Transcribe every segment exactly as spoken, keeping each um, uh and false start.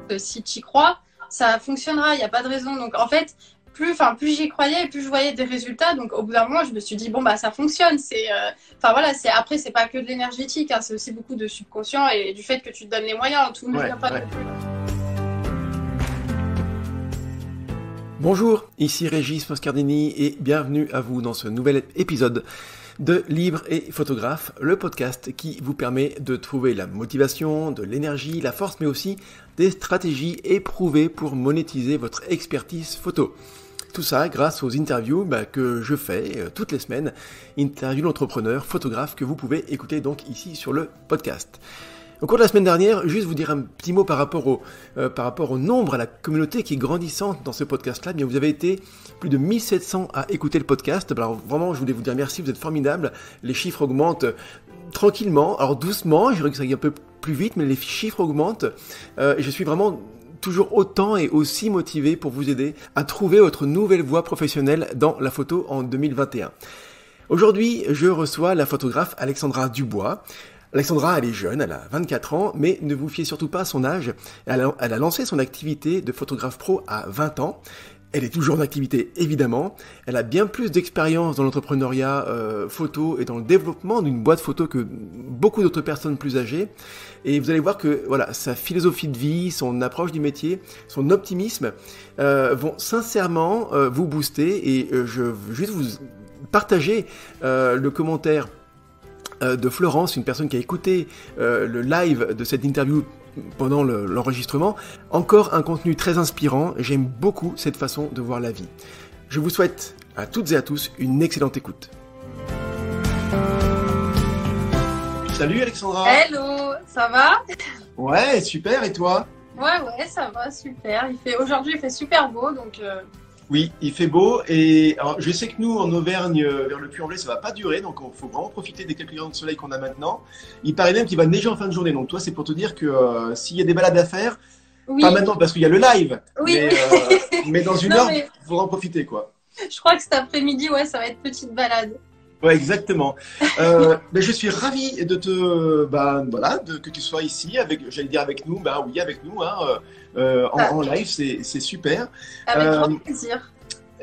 que si tu y crois, ça fonctionnera, il n'y a pas de raison. Donc en fait, plus, enfin, plus j'y croyais, plus je voyais des résultats. Donc au bout d'un moment, je me suis dit, bon, bah ça fonctionne. C'est, euh... enfin voilà, c'est... après, c'est pas que de l'énergétique, hein, c'est aussi beaucoup de subconscient et du fait que tu te donnes les moyens. Tout ne Ouais, vient pas ouais. de... Bonjour, ici Régis Moscardini et bienvenue à vous dans ce nouvel épisode de Libre et Photographe, le podcast qui vous permet de trouver la motivation, de l'énergie, la force, mais aussi des stratégies éprouvées pour monétiser votre expertise photo. Tout ça grâce aux interviews bah, que je fais euh, toutes les semaines, interviews d'entrepreneurs, photographes que vous pouvez écouter donc ici sur le podcast. Au cours de la semaine dernière, juste vous dire un petit mot par rapport au, euh, par rapport au nombre, à la communauté qui est grandissante dans ce podcast-là. Bien, vous avez été plus de mille sept cents à écouter le podcast. Alors vraiment, je voulais vous dire merci, vous êtes formidables. Les chiffres augmentent tranquillement, alors doucement, j'aimerais que ça aille un peu plus vite, mais les chiffres augmentent. Euh, et je suis vraiment toujours autant et aussi motivé pour vous aider à trouver votre nouvelle voie professionnelle dans la photo en deux mille vingt et un. Aujourd'hui, je reçois la photographe Alexandra Dubois. Alexandra, elle est jeune, elle a vingt-quatre ans, mais ne vous fiez surtout pas à son âge. Elle a, elle a lancé son activité de photographe pro à vingt ans. Elle est toujours en activité, évidemment. Elle a bien plus d'expérience dans l'entrepreneuriat euh, photo et dans le développement d'une boîte photo que beaucoup d'autres personnes plus âgées. Et vous allez voir que voilà, sa philosophie de vie, son approche du métier, son optimisme euh, vont sincèrement euh, vous booster. Et euh, je veux juste vous partager euh, le commentaire de Florence, une personne qui a écouté euh, le live de cette interview pendant le, l'enregistrement. Encore un contenu très inspirant, j'aime beaucoup cette façon de voir la vie. Je vous souhaite à toutes et à tous une excellente écoute. Salut Alexandra. Hello, ça va? Ouais, super, et toi? Ouais, ouais, ça va, super. Il fait... Aujourd'hui, il fait super beau, donc... Euh... Oui, il fait beau et alors, je sais que nous, en Auvergne, vers le Puy-en-Velay, ça va pas durer, donc il faut vraiment profiter des quelques rayons de soleil qu'on a maintenant. Il paraît même qu'il va neiger en fin de journée, donc toi, c'est pour te dire que euh, s'il y a des balades à faire, oui. Pas maintenant parce qu'il y a le live, oui. mais, euh, mais dans une non, heure, il mais... faudra en profiter, quoi. Je crois que cet après-midi, ouais, ça va être petite balade. Ouais, exactement. euh, mais je suis ravi de te, bah, voilà, de, que tu sois ici avec, j'allais dire avec nous, bah oui, avec nous, hein, euh, en, ah. en live, c'est, c'est super. Avec euh, grand plaisir.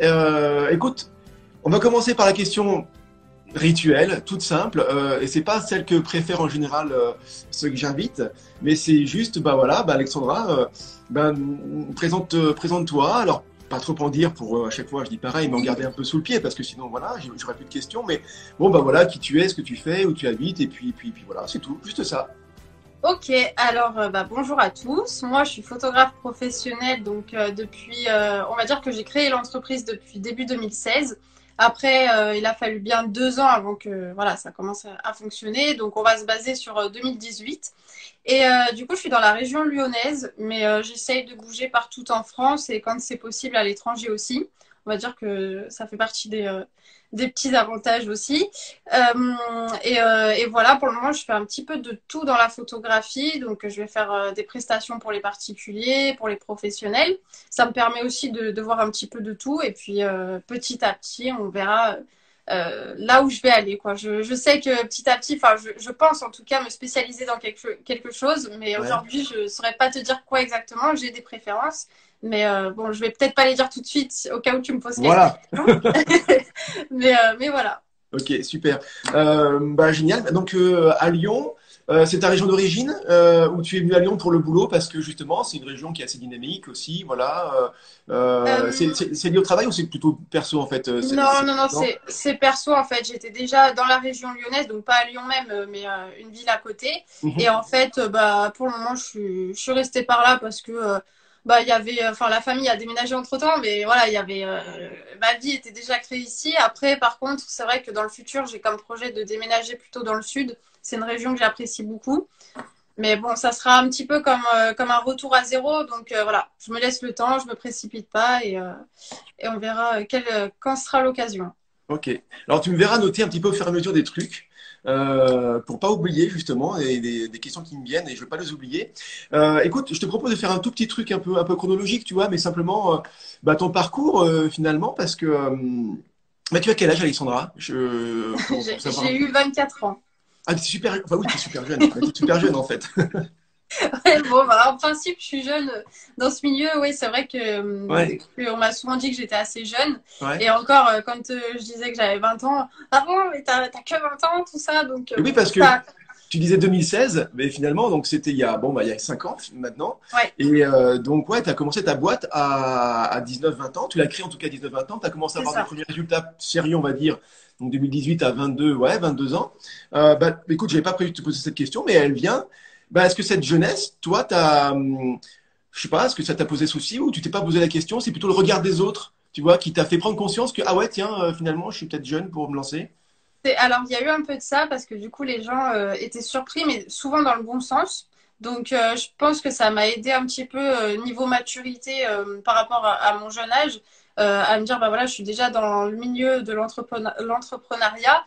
Euh, écoute, on va commencer par la question rituelle, toute simple, euh, et c'est pas celle que préfèrent en général euh, ceux que j'invite, mais c'est juste, bah voilà, bah Alexandra, euh, bah, présente, présente-toi. Alors, pas trop en dire pour euh, à chaque fois, je dis pareil, mais en garder un peu sous le pied parce que sinon, voilà, j'aurais plus de questions. Mais bon, bah voilà, qui tu es, ce que tu fais, où tu habites, et puis, puis, puis voilà, c'est tout, juste ça. Ok, alors euh, bah, bonjour à tous. Moi, je suis photographe professionnelle, donc euh, depuis, euh, on va dire que j'ai créé l'entreprise depuis début deux mille seize. Après, euh, il a fallu bien deux ans avant que voilà, ça commence à, à fonctionner. Donc, on va se baser sur euh, deux mille dix-huit. Et euh, du coup, je suis dans la région lyonnaise, mais euh, j'essaye de bouger partout en France et quand c'est possible à l'étranger aussi. On va dire que ça fait partie des, euh, des petits avantages aussi. Euh, et, euh, et voilà, pour le moment, je fais un petit peu de tout dans la photographie. Donc, je vais faire euh, des prestations pour les particuliers, pour les professionnels. Ça me permet aussi de, de voir un petit peu de tout. Et puis, euh, petit à petit, on verra euh, là où je vais aller, quoi. Je, je sais que petit à petit, enfin, je, je pense en tout cas me spécialiser dans quelque, quelque chose. Mais ouais. Aujourd'hui, je ne saurais pas te dire quoi exactement. J'ai des préférences. Mais euh, bon, je vais peut-être pas les dire tout de suite au cas où tu me poses voilà. quelques questions. mais, euh, mais voilà. Ok, super. Euh, bah, génial. Donc, euh, à Lyon, euh, c'est ta région d'origine euh, ou tu es venu à Lyon pour le boulot parce que justement, c'est une région qui est assez dynamique aussi. Voilà. Euh, euh, c'est, c'est, c'est lié au travail ou c'est plutôt perso en fait? c'est, Non, c'est, non, non, c'est, c'est perso en fait. J'étais déjà dans la région lyonnaise, donc pas à Lyon même, mais euh, une ville à côté. Mm-hmm. Et en fait, bah, pour le moment, je suis, je suis restée par là parce que. Euh, Bah, il y avait, enfin, la famille a déménagé entre temps, mais voilà, il y avait, euh, ma vie était déjà créée ici. Après, par contre, c'est vrai que dans le futur, j'ai comme projet de déménager plutôt dans le sud. C'est une région que j'apprécie beaucoup. Mais bon, ça sera un petit peu comme, euh, comme un retour à zéro. Donc euh, voilà, je me laisse le temps, je me précipite pas et, euh, et on verra quel, quand sera l'occasion. Ok. Alors, tu me verras noter un petit peu au fur et à mesure des trucs. Euh, pour pas oublier justement et des, des questions qui me viennent et je veux pas les oublier. Euh, écoute, je te propose de faire un tout petit truc un peu un peu chronologique, tu vois, mais simplement euh, bah, ton parcours euh, finalement parce que euh, bah, tu as quel âge, Alexandra? je, pour, j'ai, pour j'ai eu vingt-quatre ans. Ah, c'est super. Enfin oui, tu es super jeune. Tu es super jeune en fait. Ouais, bon, bah, en principe, je suis jeune dans ce milieu. Oui, c'est vrai que, euh, Ouais, que on m'a souvent dit que j'étais assez jeune. ouais. Et encore, euh, quand euh, je disais que j'avais vingt ans, ah bon, mais t'as t'as que vingt ans, tout ça. Donc, euh, Et oui, bon, parce que ça, tu disais deux mille seize, mais finalement, donc c'était il y a, bon, bah, il y a cinq ans maintenant. ouais, Et euh, donc, ouais, tu as commencé ta boîte à, à dix-neuf vingt ans. Tu l'as créée en tout cas à dix-neuf vingt ans. Tu as commencé à c'est avoir des ça. premiers résultats sérieux, on va dire, donc deux mille dix-huit à vingt-deux, ouais, vingt-deux ans. Euh, bah, écoute, j'avais pas prévu de te poser cette question, mais elle vient. Bah, est-ce que cette jeunesse, toi, t'as, hum, je sais pas, est-ce que ça t'a posé souci ou tu t'es pas posé la question? C'est plutôt le regard des autres, tu vois, qui t'a fait prendre conscience que, ah ouais, tiens, euh, finalement, je suis peut-être jeune pour me lancer. C'est- Alors, il y a eu un peu de ça parce que du coup, les gens euh, étaient surpris, mais souvent dans le bon sens. Donc, euh, je pense que ça m'a aidé un petit peu euh, niveau maturité euh, par rapport à, à mon jeune âge, euh, à me dire, bah voilà, je suis déjà dans le milieu de l'entrepreneur- l'entrepreneuriat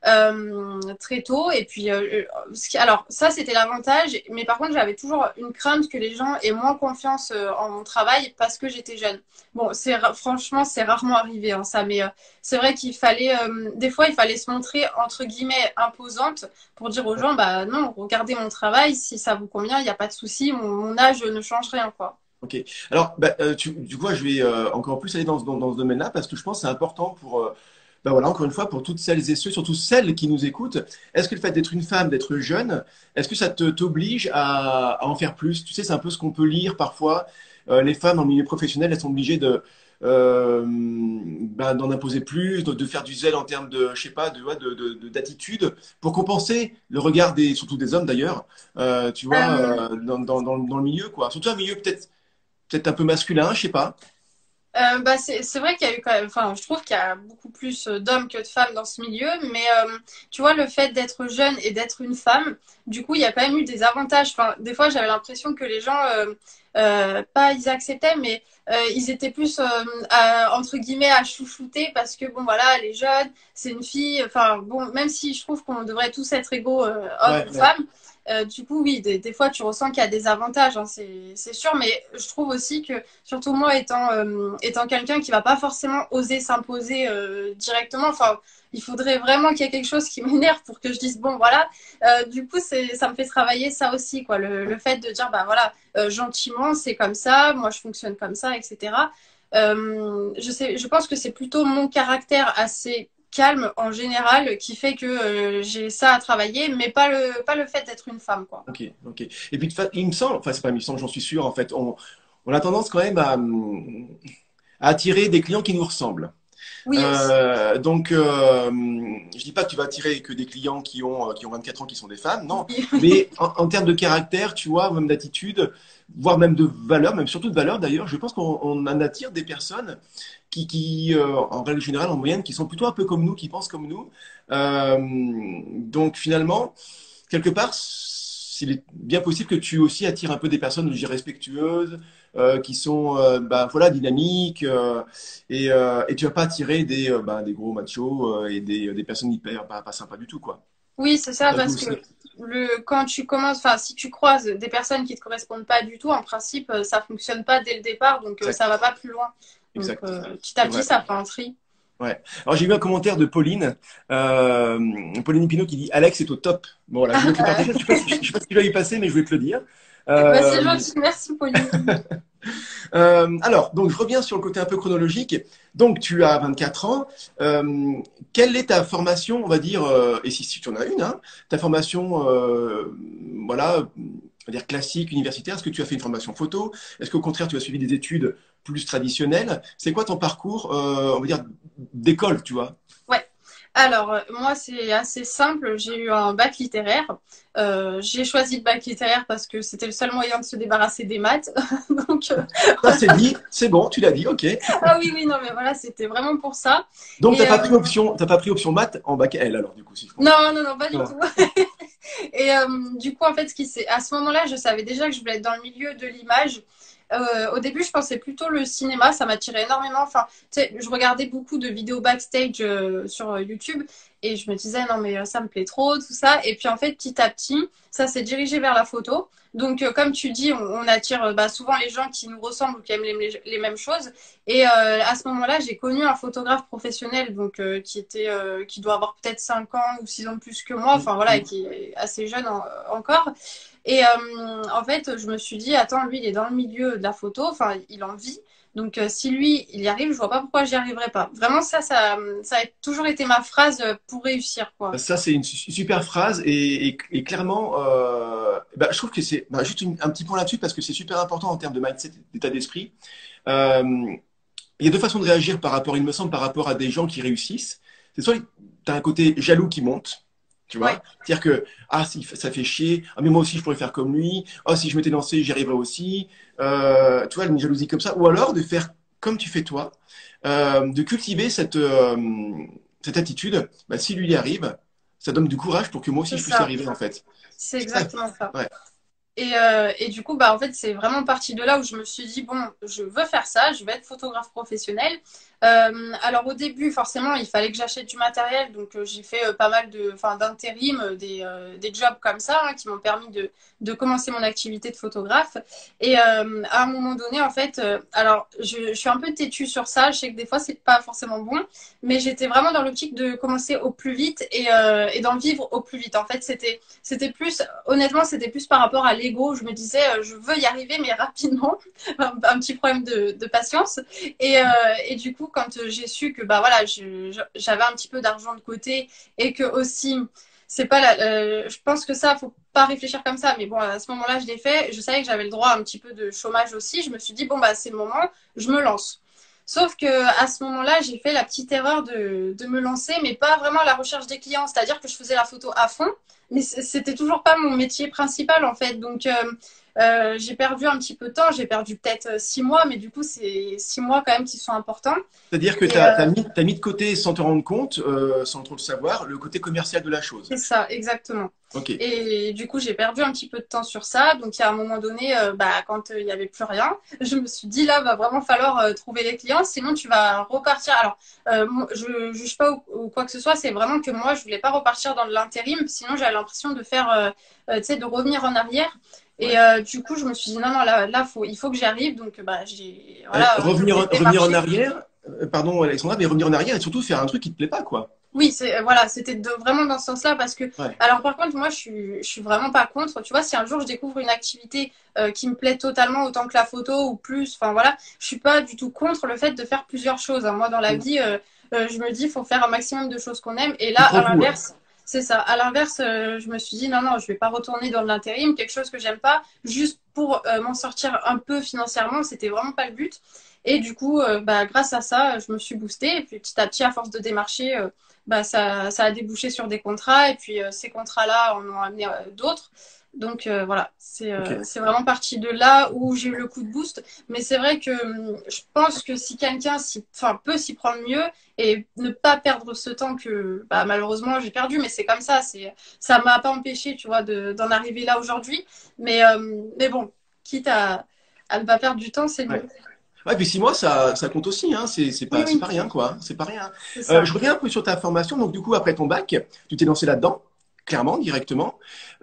euh, très tôt. Et puis, euh, euh, ce qui- alors, ça, c'était l'avantage. Mais par contre, j'avais toujours une crainte que les gens aient moins confiance euh, en mon travail parce que j'étais jeune. Bon, c'est ra- franchement, c'est rarement arrivé, hein, ça, mais euh, c'est vrai qu'il fallait, euh, des fois, il fallait se montrer entre guillemets imposante pour dire aux gens, bah non, regardez mon travail, si ça vous convient, il n'y a pas de souci, mon, mon âge ne change rien, quoi. Ok. Alors, bah, euh, tu, du coup, je vais euh, encore plus aller dans, ce- dans, dans ce domaine-là parce que je pense que c'est important pour, euh, bah voilà, encore une fois, pour toutes celles et ceux, surtout celles qui nous écoutent. Est-ce que le fait d'être une femme, d'être jeune, est-ce que ça te t'oblige à, à en faire plus? Tu sais, c'est un peu ce qu'on peut lire parfois. Euh, les femmes dans le milieu professionnel, elles sont obligées de, euh, bah, d'en imposer plus, de, de faire du zèle en termes de, je sais pas, de, ouais, de, de- de- d'attitude pour compenser le regard des, surtout des hommes d'ailleurs, euh, tu Euh, vois, euh, dans, dans, dans, dans le milieu, quoi. Surtout un milieu peut-être peut-être un peu masculin, je sais pas. Euh, bah c'est c'est vrai qu'il y a eu quand même, enfin, je trouve qu'il y a beaucoup plus euh, d'hommes que de femmes dans ce milieu, mais euh, tu vois, le fait d'être jeune et d'être une femme, du coup, il y a quand même eu des avantages. Enfin, des fois, j'avais l'impression que les gens, euh, euh, pas ils acceptaient, mais euh, ils étaient plus, euh, à- entre guillemets, à chouchouter parce que, bon, voilà, elle est jeune, c'est une fille, enfin, bon, même si je trouve qu'on devrait tous être égaux, euh, hommes Ouais, ou ouais. femmes. Euh, du coup, oui, des, des fois, tu ressens qu'il y a des avantages, hein, c'est c'est sûr, mais je trouve aussi que surtout moi, étant, euh, étant quelqu'un qui va pas forcément oser s'imposer euh, directement, enfin, il faudrait vraiment qu'il y ait quelque chose qui m'énerve pour que je dise, bon, voilà. Euh, du coup, c'est, ça me fait travailler ça aussi, quoi. Le, le fait de dire, bah voilà, euh, gentiment, c'est comme ça, moi, je fonctionne comme ça, et cetera. Euh, je sais, je pense que c'est plutôt mon caractère assez calme en général qui fait que euh, j'ai ça à travailler, mais pas le, pas le fait d'être une femme, quoi. Ok, ok. Et puis, de fa- il me semble, enfin, c'est pas il me semble, j'en suis sûr, en fait, on, on a tendance quand même à, hum, à attirer des clients qui nous ressemblent. Oui, Euh, donc, euh, je dis pas que tu vas attirer que des clients qui ont, euh, qui ont vingt-quatre ans, qui sont des femmes, non. oui, Mais en, en termes de caractère, tu vois, même d'attitude, voire même de valeur, même surtout de valeur d'ailleurs, je pense qu'on on en attire des personnes qui, qui euh, en règle générale, en moyenne, qui sont plutôt un peu comme nous, qui pensent comme nous. Euh, donc, finalement, quelque part, il est bien possible que tu aussi attires un peu des personnes, je dirais, respectueuses, euh, qui sont euh, bah, voilà, dynamiques, euh, et, euh, et tu vas pas attirer des, euh, bah, des gros machos euh, et des, des personnes hyper pas, pas sympas du tout, quoi. oui, c'est ça, Ça joue parce que aussi. le, quand tu commences, enfin, si tu croises des personnes qui te correspondent pas du tout, en principe, euh, ça fonctionne pas dès le départ, donc euh, ça Exact, va pas plus loin. Donc, exact. euh, petit à C'est petit, vrai. ça fait un tri. Ouais. Alors j'ai vu un commentaire de Pauline, euh, Pauline Pinault qui dit Alex est au top. Bon voilà, je voulais te le partager. Je sais pas si, je sais pas si je vais y passer, mais je voulais te le dire. Bah, c'est Euh, gentil, merci Pauline. Euh, alors, donc je reviens sur le côté un peu chronologique. Donc tu as vingt-quatre ans. Euh, quelle est ta formation, on va dire, euh, et si, si tu en as une, hein, ta formation, euh, voilà, on va dire classique, universitaire. Est-ce que tu as fait une formation photo? Est-ce qu'au contraire tu as suivi des études plus traditionnelles? C'est quoi ton parcours, euh, on va dire, d'école, tu vois? Ouais. Alors, euh, moi, c'est assez simple. J'ai eu un bac littéraire. Euh, j'ai choisi le bac littéraire parce que c'était le seul moyen de se débarrasser des maths. Donc, euh, Ça c'est dit, c'est bon, tu l'as dit, ok. ah oui, oui, non, mais voilà, c'était vraiment pour ça. Donc t'as Et pas euh, pris option, t'as pas pris option maths en bac L alors du coup si je comprends. non, non, non, pas du Voilà. tout. Et euh, du coup, en fait, ce qui s'est, à ce moment-là, je savais déjà que je voulais être dans le milieu de l'image. Euh, au début, je pensais plutôt le cinéma, ça m'attirait énormément. Enfin, tu sais, je regardais beaucoup de vidéos backstage euh, sur euh, YouTube et je me disais non mais euh, ça me plaît trop, tout ça. Et puis en fait, petit à petit, ça s'est dirigé vers la photo. Donc, euh, comme tu dis, on, on attire euh, bah, souvent les gens qui nous ressemblent ou qui aiment les, les mêmes choses. Et euh, à ce moment-là, j'ai connu un photographe professionnel, donc euh, qui était, euh, qui doit avoir peut-être cinq ans ou six ans de plus que moi. Mm, Enfin voilà, et mm. qui est assez jeune en- encore. Et euh, en fait, je me suis dit, attends, lui, il est dans le milieu de la photo, enfin, il en vit. Donc, euh, si lui, il y arrive, je vois pas pourquoi j'y arriverai pas. Vraiment, ça, ça, ça a toujours été ma phrase pour réussir, quoi. Ça, c'est une su- super phrase et, et- et clairement, euh, bah, je trouve que c'est bah, juste une- un petit point là-dessus parce que c'est super important en termes de mindset, d'état d'esprit. Euh, il y a deux façons de réagir par rapport, il me semble, par rapport à des gens qui réussissent. C'est soit tu as un côté jaloux qui monte, tu Ouais, vois, c'est-à-dire que ah si ça fait chier, ah mais moi aussi je pourrais faire comme lui, ah si je m'étais lancé j'y arriverais aussi, euh, tu vois une jalousie comme ça, ou alors de faire comme tu fais toi, euh, de cultiver cette euh, cette attitude. Bah, si lui y arrive, ça donne du courage pour que moi aussi c'est je puisse y ça. arriver en fait. C'est C'est ça. exactement ça. Ouais. Et, euh, et du coup, bah, en fait, c'est vraiment parti de là où je me suis dit, bon, je veux faire ça, je vais être photographe professionnel. Euh, alors au début, forcément, il fallait que j'achète du matériel, donc euh, j'ai fait euh, pas mal de, enfin, d'intérim, euh, des, euh, des jobs comme ça, hein, qui m'ont permis de, de commencer mon activité de photographe. Et euh, à un moment donné, en fait, euh, alors je, je suis un peu têtue sur ça, je sais que des fois, c'est pas forcément bon, mais j'étais vraiment dans l'optique de commencer au plus vite et, euh, et d'en vivre au plus vite. En fait, c'était c'était plus, honnêtement, c'était plus par rapport à l'ego. Je me disais, euh, je veux y arriver, mais rapidement. un, un petit problème de, de patience. Et, euh, et, du coup, quand j'ai su que bah voilà, j'avais un petit peu d'argent de côté et que aussi, c'est pas la, euh, je pense que ça, faut pas réfléchir comme ça. Mais bon, à ce moment-là, je l'ai fait. Je savais que j'avais le droit à un petit peu de chômage aussi. Je me suis dit, bon, bah, c'est le moment, je me lance. Sauf que à ce moment-là, j'ai fait la petite erreur de, de me lancer, mais pas vraiment à la recherche des clients. C'est-à-dire que je faisais la photo à fond, mais c'était toujours pas mon métier principal en fait. Donc euh, euh, j'ai perdu un petit peu de temps, j'ai perdu peut-être six mois, mais du coup c'est six mois quand même qui sont importants. C'est-à-dire que tu Et as, euh, mis, t'as mis de côté, sans te rendre compte, euh, sans trop le savoir, le côté commercial de la chose. c'est ça, exactement. Ok. Et du coup, j'ai perdu un petit peu de temps sur ça. Donc, il y a un moment donné, euh, bah, quand euh, il n'y avait plus rien, je me suis dit, là, va vraiment falloir euh, trouver les clients, sinon tu vas repartir. Alors, euh, moi, je ne juge pas ou, ou quoi que ce soit, c'est vraiment que moi, je voulais pas repartir dans l'intérim, sinon j'avais l'impression de faire, euh, euh, tu sais, de revenir en arrière. Et Ouais. euh, du coup, je me suis dit, non, non, là, là faut, il faut que j'y arrive. Donc, bah, j'ai, Euh, voilà, revenir, j'ai en- revenir en démarché. arrière, euh, pardon Alexandra, mais revenir en arrière et surtout faire un truc qui te plaît pas, quoi. Oui, c'est euh, voilà, c'était de- vraiment dans ce sens-là parce que Ouais. alors par contre moi je suis je suis vraiment pas contre, tu vois, si un jour je découvre une activité euh, qui me plaît totalement autant que la photo ou plus, enfin voilà, je suis pas du tout contre le fait de faire plusieurs choses, hein. Moi dans la Mm. vie euh, euh, je me dis faut faire un maximum de choses qu'on aime et là Tu à prends tout, ouais. l'inverse, c'est ça. À l'inverse, euh, je me suis dit non non, je vais pas retourner dans l'intérim, quelque chose que j'aime pas juste pour euh, m'en sortir un peu financièrement, c'était vraiment pas le but. Et du coup, euh, bah, grâce à ça, je me suis boostée. Et puis petit à petit, à force de démarcher, euh, bah, ça, ça a débouché sur des contrats et puis euh, ces contrats-là en ont amené euh, d'autres. Donc euh, voilà, c'est Ok. euh, c'est vraiment parti de là où j'ai eu le coup de boost. Mais c'est vrai que hum, je pense que si quelqu'un s'y- enfin, peut s'y prendre mieux et ne pas perdre ce temps que bah, malheureusement j'ai perdu, mais c'est comme ça, c'est ça m'a pas empêché, tu vois, de, d'en arriver là aujourd'hui. Mais, euh, mais bon, quitte à, à ne pas perdre du temps, c'est Ouais. mieux. Ouais, puis six mois, ça, ça compte aussi, hein. C'est c'est Oui, pas, c'est oui, pas rien, quoi. C'est pas rien. c'est Euh, ça. je reviens un peu sur ta formation. Donc, du coup, après ton bac, tu t'es lancé là-dedans, clairement, directement.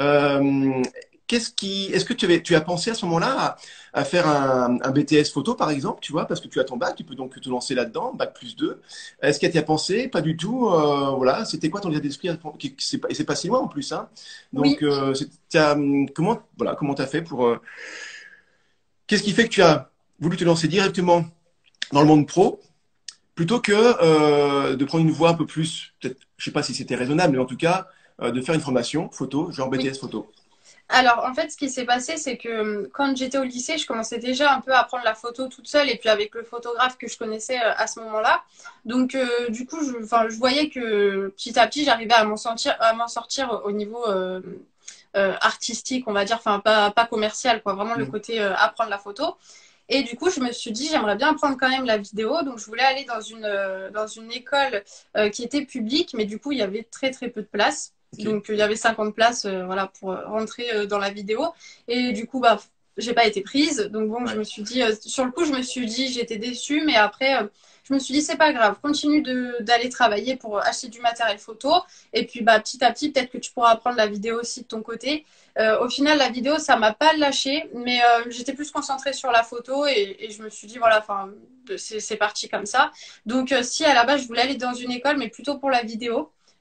Euh, qu'est-ce qui, est-ce que tu avais, tu as pensé à ce moment-là à, à faire un, un B T S photo, par exemple, tu vois, parce que tu as ton bac, tu peux donc te lancer là-dedans, bac plus deux. Est-ce que tu as pensé? Pas du tout. Euh, voilà. C'était quoi ton état d'esprit? Qui- qui- C'est pas, et c'est pas si loin en plus, hein. Donc, Oui. euh, c'est- t'as, comment, voilà, comment t'as fait pour, euh, qu'est-ce qui fait que tu as voulu te lancer directement dans le monde pro plutôt que euh, de prendre une voie un peu plus, peut-être, je sais pas si c'était raisonnable, mais en tout cas, euh, de faire une formation photo, genre Oui. B T S photo. Alors, en fait, ce qui s'est passé, c'est que hum, quand j'étais au lycée, je commençais déjà un peu à prendre la photo toute seule et puis avec le photographe que je connaissais euh, à ce moment-là. Donc, euh, du coup, je, enfin, je voyais que petit à petit, j'arrivais à m'en sortir, à m'en sortir au niveau euh, euh, artistique, on va dire, enfin, pas, pas commercial, quoi, vraiment le Mm. côté euh, apprendre la photo. Et du coup, je me suis dit, j'aimerais bien apprendre quand même la vidéo. Donc, je voulais aller dans une, euh, dans une école euh, qui était publique, mais du coup, il y avait très, très peu de place. Ok. Donc, euh, il y avait cinquante places euh, voilà, pour euh, rentrer euh, dans la vidéo. Et du coup, bah, j'ai pas été prise. Donc, bon, je Ouais. me suis dit, euh, sur le coup, je me suis dit, j'étais déçue. Mais après, euh, je me suis dit, c'est pas grave. Continue de, d'aller travailler pour acheter du matériel photo. Et puis, bah, petit à petit, peut-être que tu pourras apprendre la vidéo aussi de ton côté. Euh, au final, la vidéo, ça m'a pas lâché, mais euh, j'étais plus concentrée sur la photo et, et je me suis dit, voilà, enfin, c'est c'est parti comme ça. Donc, euh, si à la base, je voulais aller dans une école, mais plutôt pour la vidéo,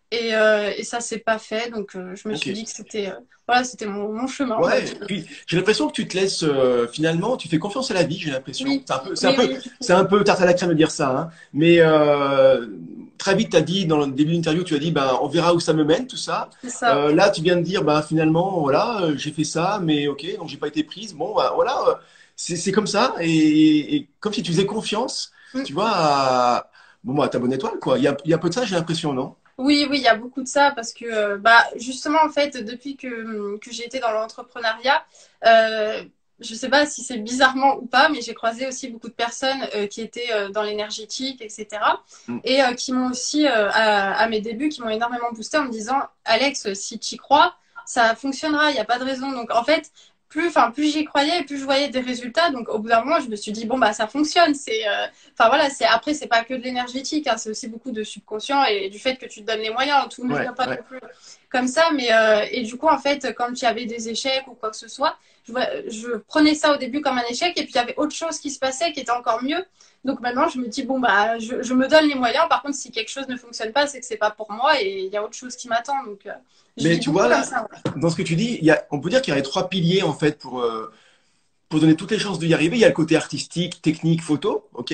Et, euh, et ça s'est pas fait, donc euh, je me Ok. suis dit que c'était euh, voilà, c'était mon, mon chemin, on va Ouais, dire. puis j'ai l'impression que tu te laisses euh, finalement, tu fais confiance à la vie, j'ai l'impression. Oui, C'est un peu, c'est un oui, peu, oui, c'est un peu tarte à la crème de dire ça, hein. Mais euh, très vite, tu as dit dans le début de l'interview, tu as dit, ben, on verra où ça me mène, tout ça. c'est ça. Euh, là, tu viens de dire, ben, finalement, voilà, euh, j'ai fait ça, mais ok, donc j'ai pas été prise. Bon, ben, voilà, euh, c'est c'est comme ça, et, et comme si tu faisais confiance, Mm. tu vois, à, bon, bah, à ta bonne étoile, quoi. Il y a, il y a un peu de ça, j'ai l'impression, non? Oui, oui, il y a beaucoup de ça parce que, euh, bah, justement, en fait, depuis que, que j'ai été dans l'entrepreneuriat, euh, je sais pas si c'est bizarrement ou pas, mais j'ai croisé aussi beaucoup de personnes euh, qui étaient euh, dans l'énergétique, et cetera. Mm. Et euh, qui m'ont aussi, euh, à, à mes débuts, qui m'ont énormément boosté en me disant, Alex, si tu y crois, ça fonctionnera, il n'y a pas de raison. Donc, en fait, plus, enfin, plus j'y croyais, plus je voyais des résultats. Donc, au bout d'un moment, je me suis dit, bon, bah, ça fonctionne. C'est, euh, Enfin voilà, c'est après c'est pas que de l'énergétique, hein, c'est aussi beaucoup de subconscient et du fait que tu te donnes les moyens. Tout ne Ouais, vient pas ouais. non plus comme ça, mais euh, et du coup en fait quand il y avait des échecs ou quoi que ce soit, je, je prenais ça au début comme un échec et puis il y avait autre chose qui se passait qui était encore mieux. Donc maintenant je me dis bon bah je, je me donne les moyens. Par contre si quelque chose ne fonctionne pas, c'est que c'est pas pour moi et il y a autre chose qui m'attend. Donc euh, je Mais vis tu beaucoup vois, comme là, ça. Ouais. dans ce que tu dis, il y a, on peut dire qu'il y a trois piliers, en fait, pour, euh, pour donner toutes les chances d'y arriver. Il y a le côté artistique, technique, photo, ok,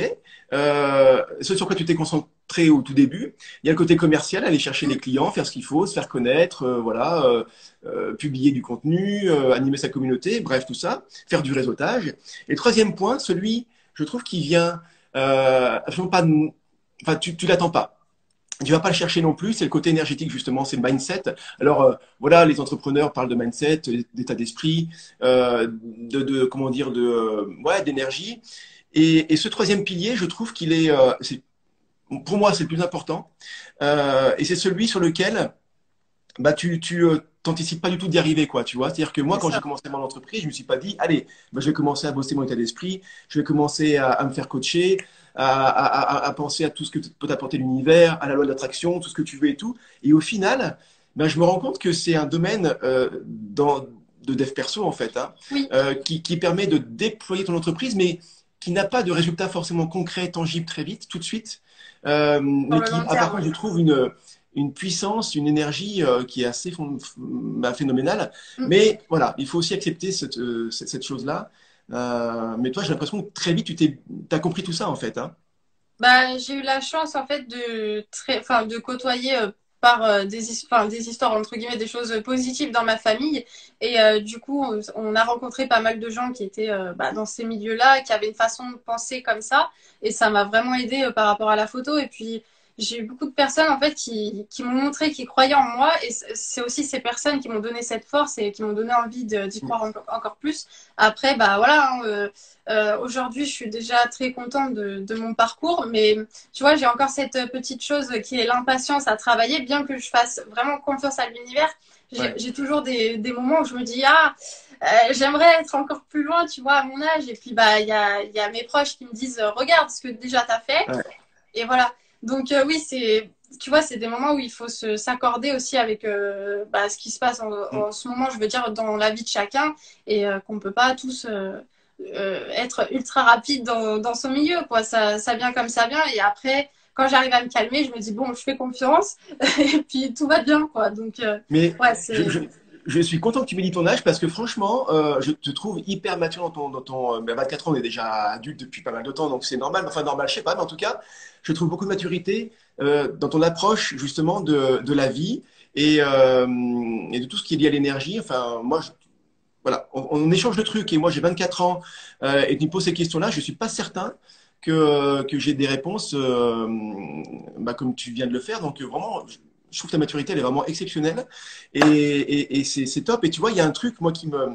euh, ce sur quoi tu t'es concentré au tout début. Il y a le côté commercial, aller chercher les clients, faire ce qu'il faut, se faire connaître, euh, voilà, euh, euh, publier du contenu, euh, animer sa communauté, bref, tout ça, faire du réseautage. Et le troisième point, celui, je trouve, qui vient euh, absolument pas, de- enfin, tu, tu l'attends pas. Tu vas pas le chercher non plus, c'est le côté énergétique justement, c'est le mindset. Alors euh, voilà, les entrepreneurs parlent de mindset, d'état d'esprit, euh, de, de comment dire, de euh, ouais, d'énergie. Et, et ce troisième pilier, je trouve qu'il est, euh, c'est- pour moi, c'est le plus important. Euh, et c'est celui sur lequel bah tu tu euh, t'anticipes pas du tout d'y arriver quoi, tu vois. C'est-à-dire que moi, C'est quand j'ai ça. commencé mon entreprise, je me suis pas dit, allez, bah, je vais commencer à bosser mon état d'esprit, je vais commencer à, à me faire coacher, à, à, à, à penser à tout ce que peut t'apporter l'univers, à la loi de l'attraction, tout ce que tu veux et tout. Et au final, ben, je me rends compte que c'est un domaine euh, dans, de dev perso en fait, hein, Oui, euh, qui, qui permet de déployer ton entreprise, mais qui n'a pas de résultats forcément concrets, tangibles très vite, tout de suite, euh, sur mais le qui, long ah, par terme. contre, Oui. je trouve une une puissance, une énergie euh, qui est assez phon- bah, phénoménale. Mm. Mais voilà, il faut aussi accepter cette, euh, cette, cette chose-là. Euh, mais toi, j'ai l'impression que très vite, tu t'es, t'as compris tout ça, en fait, hein. Bah, j'ai eu la chance en fait de très, enfin, de côtoyer euh, par euh, des, his- enfin, des histoires entre guillemets des choses positives dans ma famille et euh, du coup on, on a rencontré pas mal de gens qui étaient euh, bah, dans ces milieux-là qui avaient une façon de penser comme ça et ça m'a vraiment aidé euh, par rapport à la photo et puis j'ai eu beaucoup de personnes en fait qui, qui m'ont montré qu'ils croyaient en moi et c- c'est aussi ces personnes qui m'ont donné cette force et qui m'ont donné envie de- d'y croire en- encore plus. Après bah voilà hein, euh, euh, aujourd'hui, je suis déjà très contente de, de mon parcours, mais tu vois, j'ai encore cette petite chose qui est l'impatience à travailler, bien que je fasse vraiment confiance à l'univers. J'ai Ouais. j'ai toujours des, des moments où je me dis, ah, euh, j'aimerais être encore plus loin, tu vois, à mon âge. Et puis, bah, il y a, il y a mes proches qui me disent, euh, regarde ce que déjà tu as fait. Ouais. Et voilà. Donc, euh, oui, c'est, tu vois, c'est des moments où il faut se, s'accorder aussi avec euh, bah, ce qui se passe en, Mm. en ce moment, je veux dire, dans la vie de chacun, et euh, qu'on ne peut pas tous euh, euh, être ultra rapide dans, dans son milieu, quoi. Ça, ça vient comme ça vient. Et après, quand j'arrive à me calmer, je me dis, bon, je fais confiance, et puis tout va bien, quoi. Donc, euh, Mais ouais, je, je, c'est. je suis content que tu me dises ton âge parce que franchement, euh, je te trouve hyper mature dans ton, dans ton, euh, ben, vingt-quatre ans, on est déjà adulte depuis pas mal de temps, donc c'est normal. Enfin, normal, je sais pas, mais en tout cas, je trouve beaucoup de maturité euh, dans ton approche justement de, de la vie et, euh, et de tout ce qui est lié à l'énergie. Enfin, moi, je, voilà, on, on échange de trucs et moi j'ai vingt-quatre ans euh, et tu me poses ces questions-là, je suis pas certain que, que j'ai des réponses euh, bah, comme tu viens de le faire. Donc euh, vraiment, je, je trouve que ta maturité elle est vraiment exceptionnelle et, et, et c'est c'est top. Et tu vois, il y a un truc moi qui me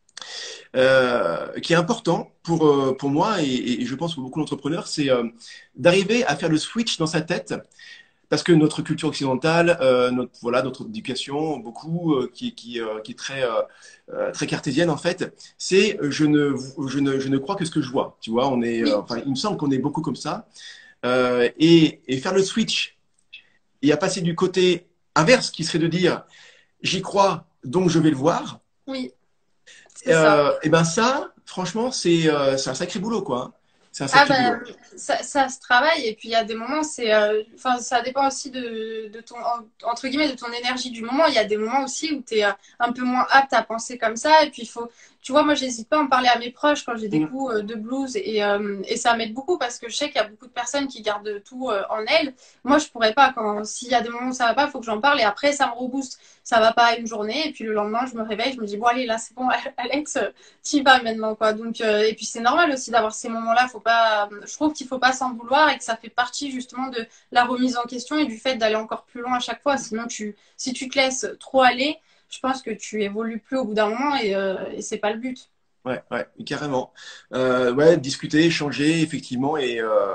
euh, qui est important pour euh, pour moi et, et je pense pour beaucoup d'entrepreneurs, c'est euh, d'arriver à faire le switch dans sa tête parce que notre culture occidentale, euh, notre voilà, notre éducation, beaucoup euh, qui qui euh, qui est très euh, euh, très cartésienne en fait, c'est euh, je ne je ne je ne crois que ce que je vois. Tu vois, on est euh, Oui, enfin il me semble qu'on est beaucoup comme ça. Euh, et et faire le switch et à passer du côté inverse qui serait de dire j'y crois donc je vais le voir. oui, c'est ça. Euh, et ben ça, franchement, c'est euh, c'est un sacré boulot quoi, hein. C'est un Ah sacré bah, boulot. ça, ça se travaille et puis il y a des moments, c'est, euh, enfin, ça dépend aussi de, de ton, en- entre guillemets, de ton énergie du moment. Il y a des moments aussi où tu es un peu moins apte à penser comme ça et puis il faut, tu vois, moi j'hésite pas à en parler à mes proches quand j'ai des Mm. coups euh, de blues et, euh, et ça m'aide beaucoup parce que je sais qu'il y a beaucoup de personnes qui gardent tout euh, en elles. Moi je pourrais pas, quand, s'il y a des moments où ça va pas, il faut que j'en parle et après ça me rebooste. Ça va pas une journée et puis le lendemain je me réveille, je me dis bon allez là c'est bon Alex, t'y vas maintenant quoi. Donc euh, et puis c'est normal aussi d'avoir ces moments-là. Faut pas, je trouve qu'il faut pas s'en vouloir et que ça fait partie justement de la remise en question et du fait d'aller encore plus loin à chaque fois. Sinon tu, si tu te laisses trop aller, je pense que tu évolues plus au bout d'un moment et, euh, et c'est pas le but. Ouais, ouais, carrément. Euh, ouais, discuter, échanger, effectivement, et, euh,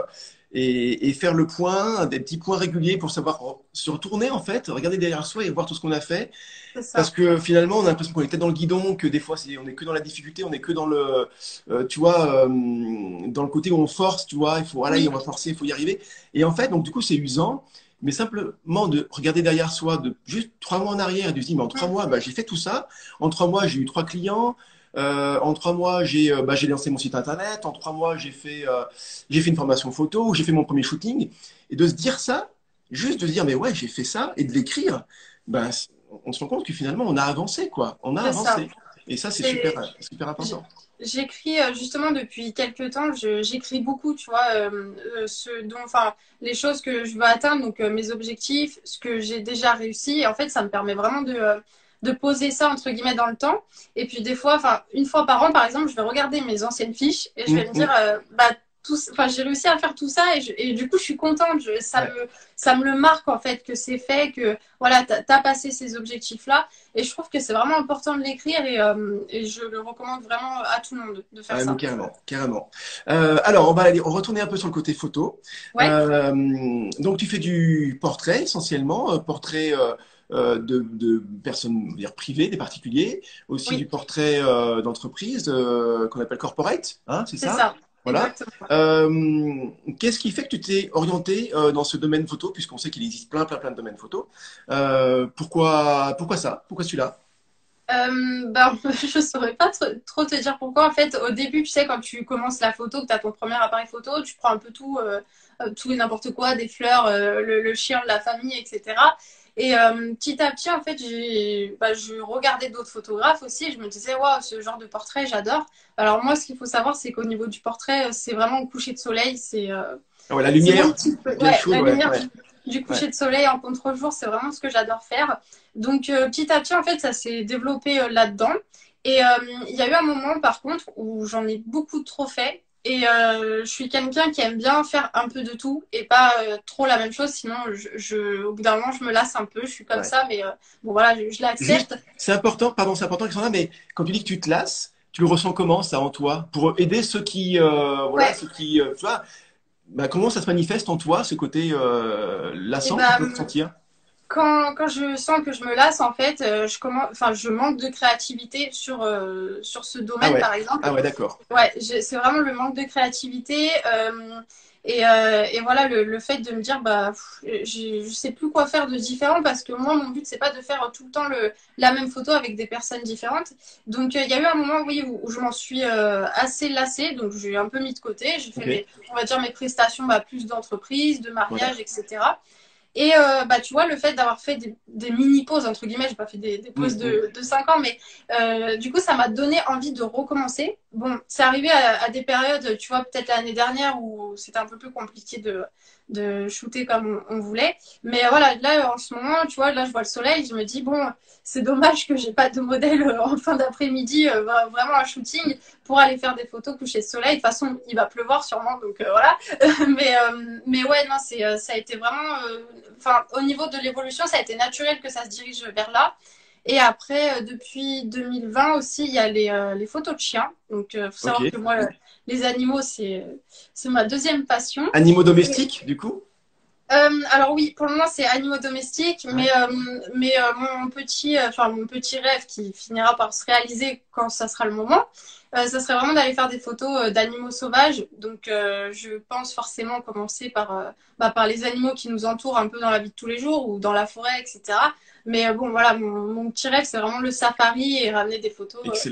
et, et faire le point, des petits points réguliers pour savoir se retourner, en fait, regarder derrière soi et voir tout ce qu'on a fait. C'est Parce ça. que finalement, on a l'impression qu'on est tête dans le guidon, que des fois, c'est, on est que dans la difficulté, on est que dans le, euh, tu vois, euh, dans le côté où on force, tu vois, il faut, voilà, Oui, on va forcer, il faut y arriver. Et en fait, donc, du coup, c'est usant. Mais simplement de regarder derrière soi, de juste trois mois en arrière, et de se dire, mais en trois mois, bah, j'ai fait tout ça. En trois mois, j'ai eu trois clients. Euh, en trois mois, j'ai euh, bah, j'ai lancé mon site internet. En trois mois, j'ai fait, euh, j'ai fait une formation photo, j'ai fait mon premier shooting. Et de se dire ça, juste de se dire, mais ouais, j'ai fait ça, et de l'écrire, ben, c- on se rend compte que finalement, on a avancé, quoi. On a c'est ça. avancé. Et ça, c'est super, C'est, super j'ai- important. J'écris euh, justement depuis quelques temps, je- j'écris beaucoup, tu vois, euh, euh, ce dont, enfin, les choses que je veux atteindre, donc euh, mes objectifs, ce que j'ai déjà réussi. Et en fait, ça me permet vraiment de, euh, de poser ça entre guillemets dans le temps. Et puis des fois, enfin, une fois par an, par exemple, je vais regarder mes anciennes fiches et je vais Hum, me dire, hum. euh, bah, tout, enfin, j'ai réussi à faire tout ça et, je- et du coup, je suis contente. Je- ça Ouais. me, ça me le marque en fait que c'est fait, que voilà, t'as, t'as passé ces objectifs-là. Et je trouve que c'est vraiment important de l'écrire et, euh, et je le recommande vraiment à tout le monde de faire Ouais, mais ça. carrément, carrément. Euh, alors, on va aller retourner un peu sur le côté photo. Ouais, Euh, donc, tu fais du portrait essentiellement, euh, portrait euh, euh, de, de personnes, on va dire, privées, des particuliers, aussi du oui, portrait euh, d'entreprise euh, qu'on appelle corporate, hein, c'est c'est ça? ça, Voilà. exactement. Euh, qu'est-ce qui fait que tu t'es orienté euh, dans ce domaine photo, puisqu'on sait qu'il existe plein, plein, plein de domaines photo. Euh, pourquoi, pourquoi ça? Pourquoi celui-là? Euh, ben, je saurais pas trop, trop te dire pourquoi. En fait, au début, tu sais, quand tu commences la photo, que tu as ton premier appareil photo, tu prends un peu tout, euh, euh, tout et n'importe quoi, des fleurs, euh, le, le chien de la famille, et cetera. Et euh, petit à petit, en fait, j'ai, bah, je regardais d'autres photographes aussi et je me disais, waouh, ce genre de portrait, j'adore. Alors moi, ce qu'il faut savoir, c'est qu'au niveau du portrait, euh, c'est vraiment au coucher de soleil, c'est euh, Ah ouais, la c'est mon lumière petit peu. bien Ouais, chaude, la ouais, lumière ouais, du, du ouais. coucher de soleil en contre-jour, c'est vraiment ce que j'adore faire. Donc euh, petit à petit, en fait, ça s'est développé euh, là-dedans. Et euh, il y a eu un moment, par contre, où j'en ai beaucoup trop fait. Et euh, je suis quelqu'un qui aime bien faire un peu de tout et pas euh, trop la même chose. Sinon, je, je- au bout d'un moment, je me lasse un peu. Je suis comme Ouais. ça, mais euh, bon, voilà, je, je Juste, l'accepte. c'est important, pardon, c'est important, Alexandra, mais quand tu dis que tu te lasses, tu le ressens comment ça en toi? Pour aider ceux qui, euh, voilà, Ouais. ceux qui, euh, tu vois, bah, comment ça se manifeste en toi, ce côté euh, Et lassant que tu peux ben, ressentir? Quand, quand je sens que je me lasse, en fait, euh, je commence, enfin, je manque de créativité sur, euh, sur ce Ah domaine, ouais, par exemple. ah ouais, d'accord. Ouais, j'ai- c'est vraiment le manque de créativité. euh, et, euh, et voilà, le, le fait de me dire, bah, pff, j'ai- je sais plus quoi faire de différent parce que moi, mon but, c'est pas de faire tout le temps le, la même photo avec des personnes différentes. Donc, euh, il y a eu un moment, oui, où, où je m'en suis euh, assez lassée. Donc, j'ai un peu mis de côté. J'ai fait Ok, mes, on va dire, mes prestations, bah, plus d'entreprise, de ouais. mariage, et cetera. Et euh, bah, tu vois, le fait d'avoir fait des, des mini-pauses, entre guillemets, j'ai pas fait des, des pauses Hum, hum. de, de cinq ans, mais euh, du coup, ça m'a donné envie de recommencer. Bon, c'est arrivé à, à des périodes, tu vois, peut-être l'année dernière où c'était un peu plus compliqué de, de shooter comme on, on voulait. Mais euh, voilà, là, en ce moment, tu vois, là, je vois le soleil, je me dis, bon, c'est dommage que j'ai pas de modèle euh, en fin d'après-midi, euh, vraiment un shooting pour aller faire des photos coucher de soleil. De toute façon, il va pleuvoir sûrement, donc euh, voilà. mais, euh, mais ouais, non, c'est, euh, ça a été vraiment. euh, Enfin, au niveau de l'évolution, ça a été naturel que ça se dirige vers là. Et après, euh, depuis deux mille vingt aussi, il y a les, euh, les photos de chiens. Donc, il euh, faut Ok. savoir que moi, euh, les animaux, c'est c'est ma deuxième passion. Animaux Et, domestiques, du coup? euh, alors oui, pour le moment, c'est animaux domestiques, mais, Ouais. euh, mais euh, mon petit, euh, enfin, mon petit rêve qui finira par se réaliser quand ça sera le moment, euh, ça serait vraiment d'aller faire des photos euh, d'animaux sauvages. Donc, euh, je pense forcément commencer par, euh, bah, par les animaux qui nous entourent un peu dans la vie de tous les jours ou dans la forêt, et cetera. Mais euh, bon, voilà, mon, mon petit rêve, c'est vraiment le safari et ramener des photos. euh, Excellent.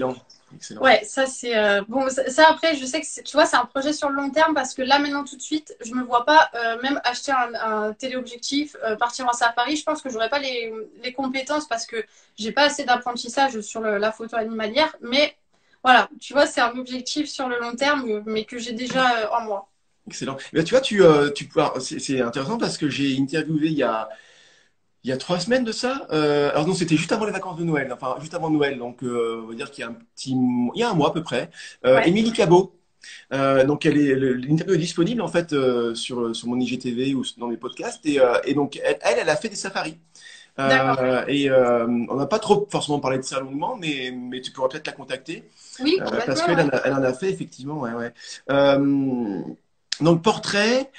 Excellent. Ouais, ça c'est euh, bon. Ça, ça, après, je sais que c'est- tu vois, c'est un projet sur le long terme parce que là maintenant tout de suite, je me vois pas euh, même acheter un, un téléobjectif, euh, partir en safari. Je pense que j'aurais pas les, les compétences parce que j'ai pas assez d'apprentissage sur le- la photo animalière. Mais voilà, tu vois, c'est un objectif sur le long terme, mais que j'ai déjà euh, en moi. Excellent. Mais tu vois, tu, euh, tu, alors, c'est c'est intéressant parce que j'ai interviewé il y a, il y a trois semaines de ça. Euh, alors non, c'était juste avant les vacances de Noël, enfin juste avant Noël, donc euh, on va dire qu'il y a un petit, mo- il y a un mois à peu près. Euh, Ouais, Émilie Cabot. Euh, donc elle est, le- l'interview est disponible en fait euh, sur, sur mon I G T V ou dans mes podcasts et, euh, et donc elle, elle, elle a fait des safaris. d'accord. Euh, et euh, on n'a pas trop forcément parlé de ça longuement, mais, mais tu pourras peut-être la contacter Oui, euh, parce complètement, qu'elle ouais. en a, elle en a fait effectivement. Ouais, ouais. Euh, donc portrait.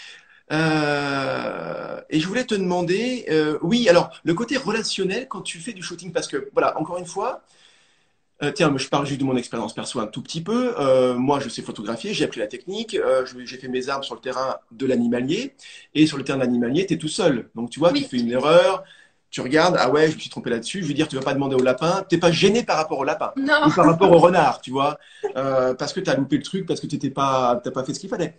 Euh, et je voulais te demander, euh, oui, alors le côté relationnel quand tu fais du shooting, parce que voilà, encore une fois, euh, tiens, je parle juste de mon expérience perso un tout petit peu. Euh, moi, je sais photographier, j'ai appris la technique, euh, je- j'ai fait mes armes sur le terrain de l'animalier, et sur le terrain de l'animalier, tu es tout seul. Donc tu vois, tu Oui, fais une erreur, tu regardes, ah ouais, je me suis trompé là-dessus. Je veux dire, tu vas pas demander au lapin, t'es pas gêné par rapport au lapin non, ou par rapport au renard, tu vois, euh, parce que tu as loupé le truc, parce que tu t'es pas, t'as pas fait ce qu'il fallait.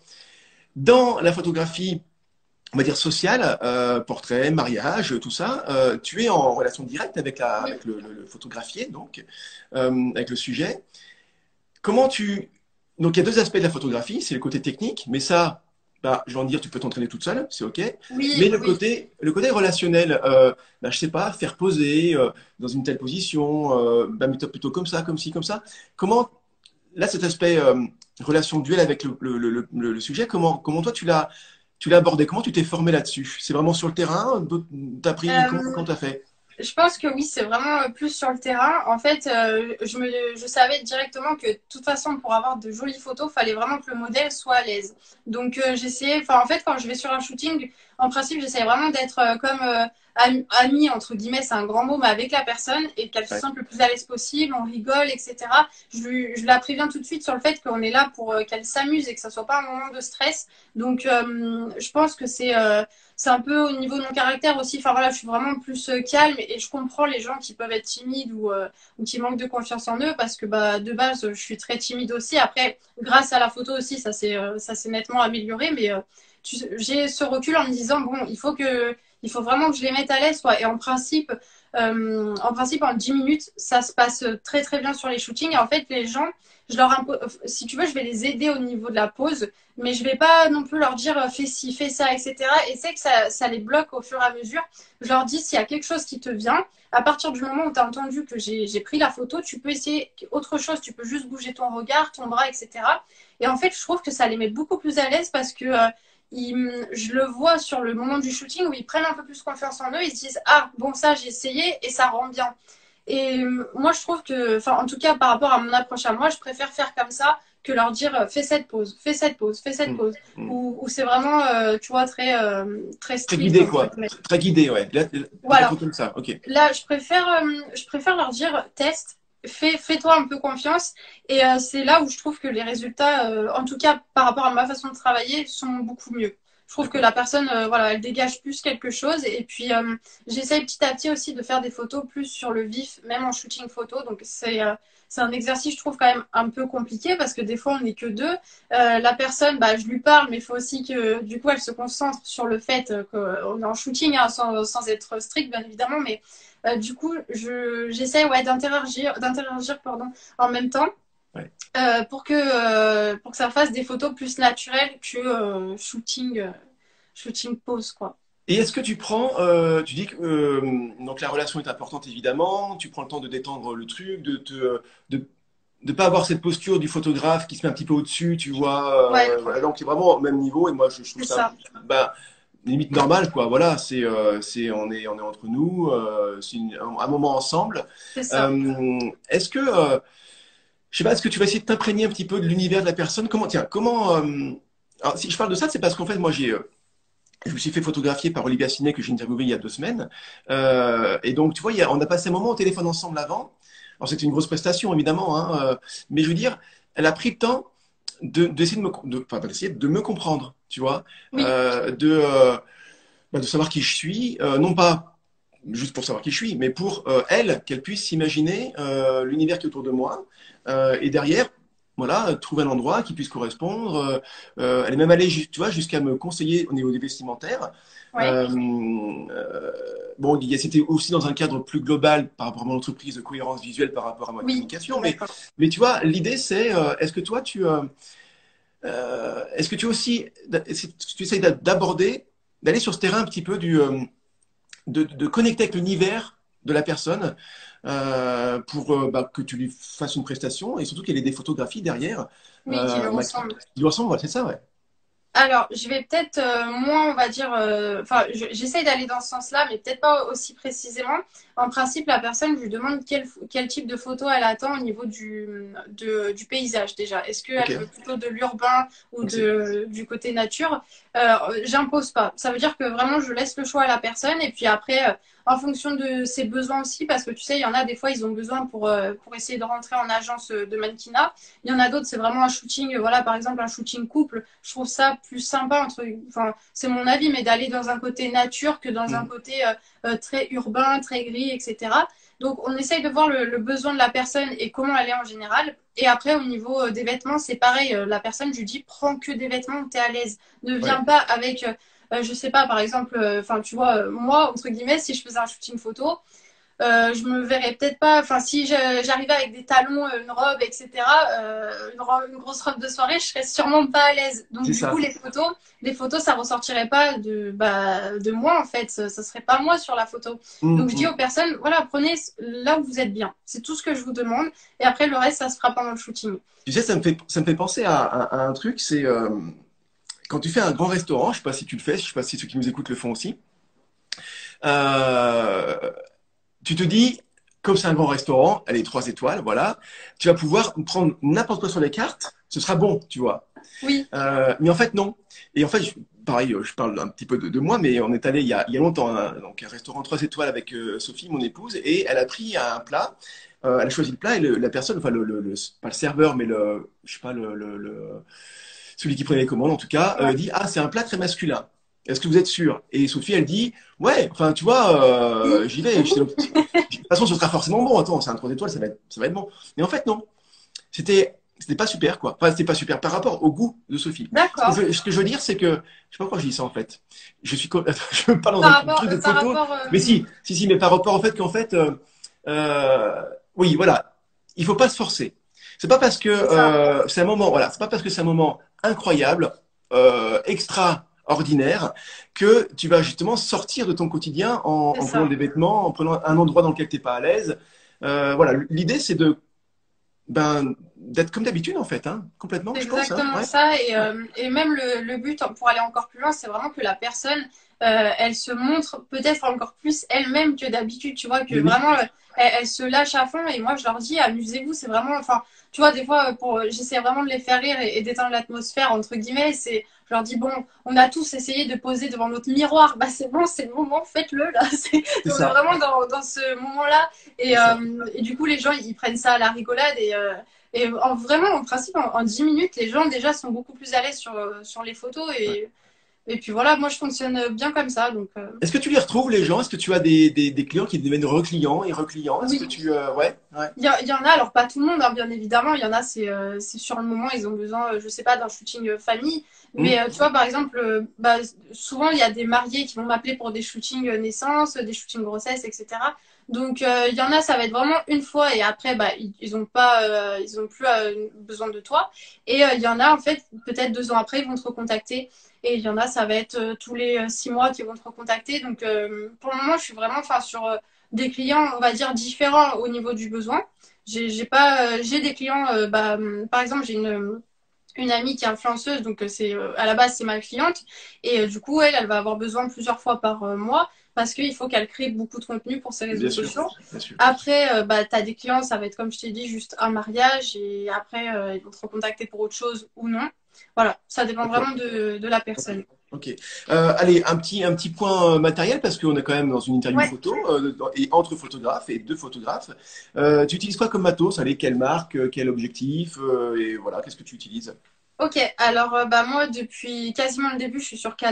Dans la photographie on va dire social, euh, portrait, mariage, tout ça, euh, tu es en relation directe avec, la, oui. avec le, le, le photographié, donc, euh, avec le sujet. Comment tu... Donc il y a deux aspects de la photographie, c'est le côté technique, mais ça, bah, je vais en dire, tu peux t'entraîner toute seule, c'est OK. Oui, Mais le oui. côté, le côté relationnel, euh, bah, je sais pas, faire poser euh, dans une telle position, euh, bah, mais toi plutôt comme ça, comme ci, comme ça. Comment, là, cet aspect euh, relation duel avec le, le, le, le, le sujet, comment, comment toi tu l'as tu l'as abordé? Comment tu t'es formé là-dessus? C'est vraiment sur le terrain? D'autres- T'as pris comment, Euh, comment t'as fait? Je pense que oui, c'est vraiment euh, plus sur le terrain. En fait, euh, je me, je savais directement que de toute façon, pour avoir de jolies photos, il fallait vraiment que le modèle soit à l'aise. Donc, euh, j'essayais, enfin, en fait, quand je vais sur un shooting, en principe, j'essaie vraiment d'être euh, comme euh, ami, ami, entre guillemets, c'est un grand mot, mais avec la personne et qu'elle se Ouais. sente le plus à l'aise possible, on rigole, et cetera. Je, lui- je la préviens tout de suite sur le fait qu'on est là pour euh, qu'elle s'amuse et que ça soit pas un moment de stress. Donc, euh, je pense que c'est euh, c'est un peu au niveau de mon caractère aussi. Enfin voilà, je suis vraiment plus euh, calme et je comprends les gens qui peuvent être timides ou, euh, ou qui manquent de confiance en eux parce que bah, de base, je suis très timide aussi. Après, grâce à la photo aussi, ça s'est euh, ça s'est nettement amélioré. Mais euh, j'ai ce recul en me disant, bon, il faut, que, il faut vraiment que je les mette à l'aise. Quoi. Et en principe, euh, en principe, en dix minutes, ça se passe très très bien sur les shootings. Et en fait, les gens, je leur impo- si tu veux, je vais les aider au niveau de la pose mais je vais pas non plus leur dire fais ci, fais ça, et cetera. Et c'est que ça, ça les bloque au fur et à mesure. Je leur dis s'il y a quelque chose qui te vient, à partir du moment où tu as entendu que j'ai pris la photo, tu peux essayer autre chose, tu peux juste bouger ton regard, ton bras, et cetera. Et en fait, je trouve que ça les met beaucoup plus à l'aise parce que euh, ils, je le vois sur le moment du shooting où ils prennent un peu plus confiance en eux, ils se disent ah bon ça j'ai essayé et ça rend bien. Et euh, moi je trouve que, enfin en tout cas par rapport à mon approche à moi, je préfère faire comme ça que leur dire euh, fais cette pause, fais cette pause, fais cette Mm. pause. Mm. Où, où c'est vraiment, euh, tu vois, très, euh, très Très strict guidé, entre quoi. guillemets. Très, très guidé, ouais. Là, là, Voilà. plutôt comme ça, ok. Là, je préfère, euh, je préfère leur dire teste, fais, fais-toi un peu confiance. Et euh, c'est là où je trouve que les résultats, euh, en tout cas par rapport à ma façon de travailler, sont beaucoup mieux. Je trouve que D'accord. la personne, euh, voilà, elle dégage plus quelque chose. Et puis, euh, j'essaye petit à petit aussi de faire des photos plus sur le vif, même en shooting photo. Donc, c'est euh, c'est un exercice, je trouve, quand même un peu compliqué parce que des fois, on n'est que deux. Euh, la personne, bah, je lui parle, mais il faut aussi que, du coup, elle se concentre sur le fait euh, qu'on est en shooting, hein, sans, sans être strict, bien évidemment. Mais euh, du coup, je, j'essaie ouais, d'interagir, d'interagir pardon, en même temps Ouais. euh, pour, que, euh, pour que ça fasse des photos plus naturelles que euh, shooting, euh, shooting pose, quoi. Et est-ce que tu prends, euh, tu dis que euh, donc la relation est importante évidemment, tu prends le temps de détendre le truc, de te, de, de pas avoir cette posture du photographe qui se met un petit peu au-dessus, tu vois, Ouais, euh, voilà, donc c'est vraiment au même niveau et moi je, je trouve c'est ça, ça. bah, limite normal quoi. Voilà, c'est, euh, c'est, on est, on est entre nous, euh, c'est une- un, un moment ensemble. C'est ça. Euh, est-ce que, euh, je sais pas, est-ce que tu vas essayer de t'imprégner un petit peu de l'univers de la personne? Comment, tiens, comment, euh, alors, si je parle de ça, c'est parce qu'en fait moi j'ai euh, je me suis fait photographier par Olivia Sinet que j'ai interviewé il y a deux semaines. Euh, et donc, tu vois, il y a- on a passé un moment au téléphone ensemble avant. Alors, c'était une grosse prestation, évidemment, hein, euh, mais je veux dire, elle a pris le temps de, d'essayer de me, de, enfin, pas d'essayer, de me comprendre, tu vois, Oui, euh, de, euh, bah, de savoir qui je suis, euh, non pas juste pour savoir qui je suis, mais pour euh, elle, qu'elle puisse s'imaginer euh, l'univers qui est autour de moi. Euh, et derrière, voilà, trouver un endroit qui puisse correspondre. Euh, euh, elle est même allée, ju- tu vois, jusqu'à me conseiller au niveau des vestimentaires. Ouais. Euh, euh, bon, il y a- c'était aussi dans un cadre plus global par rapport à mon entreprise de cohérence visuelle par rapport à ma Oui, communication. Mais, d'accord. mais tu vois, l'idée c'est, euh, est-ce que toi, tu, euh, euh, est-ce que tu aussi, est-ce que tu essayes d'aborder, d'aller sur ce terrain un petit peu du, euh, de, de connecter avec l'univers de la personne euh, pour euh, bah, que tu lui fasses une prestation et surtout qu'elle ait des photographies derrière Oui, qui lui euh, bah, qui, ressemble. qui lui ressemblent. Voilà, c'est ça, ouais. Alors, je vais peut-être euh, moins, on va dire, euh, enfin, je- j'essaye d'aller dans ce sens-là, mais peut-être pas aussi précisément. En principe, la personne, je lui demande quel, quel type de photo elle attend au niveau du, de- du paysage déjà. Est-ce Ok, qu'elle veut plutôt de l'urbain ou donc c'est de, du côté nature? Euh, J'impose pas. Ça veut dire que vraiment, je laisse le choix à la personne et puis après, euh, en fonction de ses besoins aussi, parce que tu sais, il y en a des fois, ils ont besoin pour, euh, pour essayer de rentrer en agence de mannequinat. Il y en a d'autres, c'est vraiment un shooting, voilà, par exemple, un shooting couple. Je trouve ça plus sympa, entre, enfin, c'est mon avis, mais d'aller dans un côté nature que dans un mm. côté euh, euh, très urbain, très gris, et cetera. Donc, on essaye de voir le, le besoin de la personne et comment elle est en général. Et après, au niveau euh, des vêtements, c'est pareil. Euh, la personne, je lui dis, prends que des vêtements où tu es à l'aise. Ne viens Ouais. pas avec, euh, euh, je sais pas, par exemple, enfin, tu vois, euh, moi, entre guillemets, si je faisais un shooting photo, euh, je me verrais peut-être pas, enfin si j'arrivais avec des talons, une robe, et cetera, euh, une, robe, une, grosse robe de soirée, je serais sûrement pas à l'aise. Donc C'est du coup ça. les photos, les photos ça ressortirait pas de, bah, de moi en fait, ça, ça serait pas moi sur la photo. Mm, Donc je dis aux mm. personnes, voilà, prenez là où vous êtes bien, c'est tout ce que je vous demande, et après le reste ça se fera pendant le shooting. Tu sais, ça me fait, ça me fait penser à, à- à un truc, c'est euh, quand tu fais un grand restaurant, je sais pas si tu le fais, je sais pas si ceux qui nous écoutent le font aussi, euh, tu te dis, comme c'est un grand restaurant, allez, trois étoiles, voilà, tu vas pouvoir prendre n'importe quoi sur les cartes, ce sera bon, tu vois. Oui, Euh, mais en fait, non. Et en fait, je- pareil, euh, je parle un petit peu de, de moi, mais on est allé il y a, il y a longtemps, hein, donc un restaurant trois étoiles avec euh, Sophie, mon épouse, et elle a pris un plat. Euh, elle a choisi le plat et le- la personne, enfin le, le- le- pas le serveur, mais le, je sais pas, le, le- le- celui qui prenait les commandes en tout cas, euh, ouais, dit ah c'est un plat très masculin. Est-ce que vous êtes sûr? Et Sophie elle dit ouais, enfin tu vois, oui. euh, j'y vais. J'étais- De toute façon, ce sera forcément bon. Attends, c'est un trois étoiles, ça va être, ça va être bon. Mais en fait non, c'était c'était pas super quoi. Enfin c'était pas super par rapport au goût de Sophie. Ce que D'accord. je, ce que je veux dire c'est que je sais pas pourquoi je dis ça en fait. Je suis co- je veux pas dans Par un rapport, truc de par photo, rapport, mais euh, si si si, mais par rapport au fait qu'en fait euh, euh, oui voilà, il faut pas se forcer. C'est pas parce que c'est ça, euh, c'est un moment voilà, c'est pas parce que c'est un moment incroyable, euh, extraordinaire que tu vas justement sortir de ton quotidien en, c'est en prenant ça. des vêtements, en prenant un endroit dans lequel tu n'es pas à l'aise. Euh, voilà, l'idée c'est de ben, d'être comme d'habitude en fait, hein, complètement, C'est je pense. Hein, exactement ouais. ça. Et, euh, et même le, le but, pour aller encore plus loin, c'est vraiment que la personne, euh, elle se montre peut-être encore plus elle-même que d'habitude. Tu vois, que Mais oui, vraiment, euh, elle, elle se lâche à fond. Et moi, je leur dis, amusez-vous. C'est vraiment, enfin, tu vois, des fois, pour, j'essaie vraiment de les faire rire et, et d'éteindre l'atmosphère, entre guillemets. C'est, je leur dis, bon, on a tous essayé de poser devant notre miroir. Bah, c'est bon, c'est le moment, faites-le, là. C'est, c'est on est ça, vraiment dans, dans ce moment-là. Et, c'est ça. euh, et du coup, les gens, ils prennent ça à la rigolade. Et, euh, et en, vraiment, en principe, en, en dix minutes, les gens déjà sont beaucoup plus à l'aise sur, sur les photos. Ouais. Et, et puis voilà, moi je fonctionne bien comme ça. Donc euh, Est-ce que tu les retrouves les gens? Est-ce que tu as des, des, des clients qui deviennent reclients et reclients? Est-ce que oui, tu euh, ouais, ouais. il y, a- il y en a, alors pas tout le monde, hein, bien évidemment. Il y en a, c'est euh, c'est sur le moment, ils ont besoin, euh, je sais pas, d'un shooting euh, famille. Mais Hmm, euh, tu vois, par exemple, euh, bah, souvent il y a des mariés qui vont m'appeler pour des shootings euh, naissance, des shootings grossesse, et cetera. Donc euh, il y en a, ça va être vraiment une fois et après, bah, ils, ils ont pas, euh, ils ont plus euh, besoin de toi. Et euh, il y en a, en fait, peut-être deux ans après, ils vont te recontacter. Et il y en a, ça va être euh, tous les euh, six mois qu'ils vont te recontacter. Donc euh, pour le moment, je suis vraiment, enfin, sur euh, des clients, on va dire, différents au niveau du besoin. J'ai j'ai pas, euh, j'ai des clients, euh, bah, hum, par exemple, j'ai une, une amie qui est influenceuse, donc euh, c'est euh, à la base c'est ma cliente, et euh, du coup elle, elle va avoir besoin plusieurs fois par euh, mois parce qu'il faut qu'elle crée beaucoup de contenu pour ses réseaux bien sûr, sociaux. bien sûr. Après, euh, bah, tu as des clients, ça va être comme je t'ai dit, juste un mariage, et après euh, ils vont te recontacter pour autre chose ou non. Voilà, ça dépend D'accord. vraiment de, de la Ok. personne. Ok. Euh, allez, un petit, un petit point euh, matériel parce qu'on est quand même dans une interview Ouais. photo euh, dans- et entre photographes et deux photographes. Euh, tu utilises quoi comme matos? Allez, quelle marque, euh, quel objectif euh, et voilà, qu'est-ce que tu utilises? Ok, alors euh, bah moi depuis quasiment le début je suis sur Canon.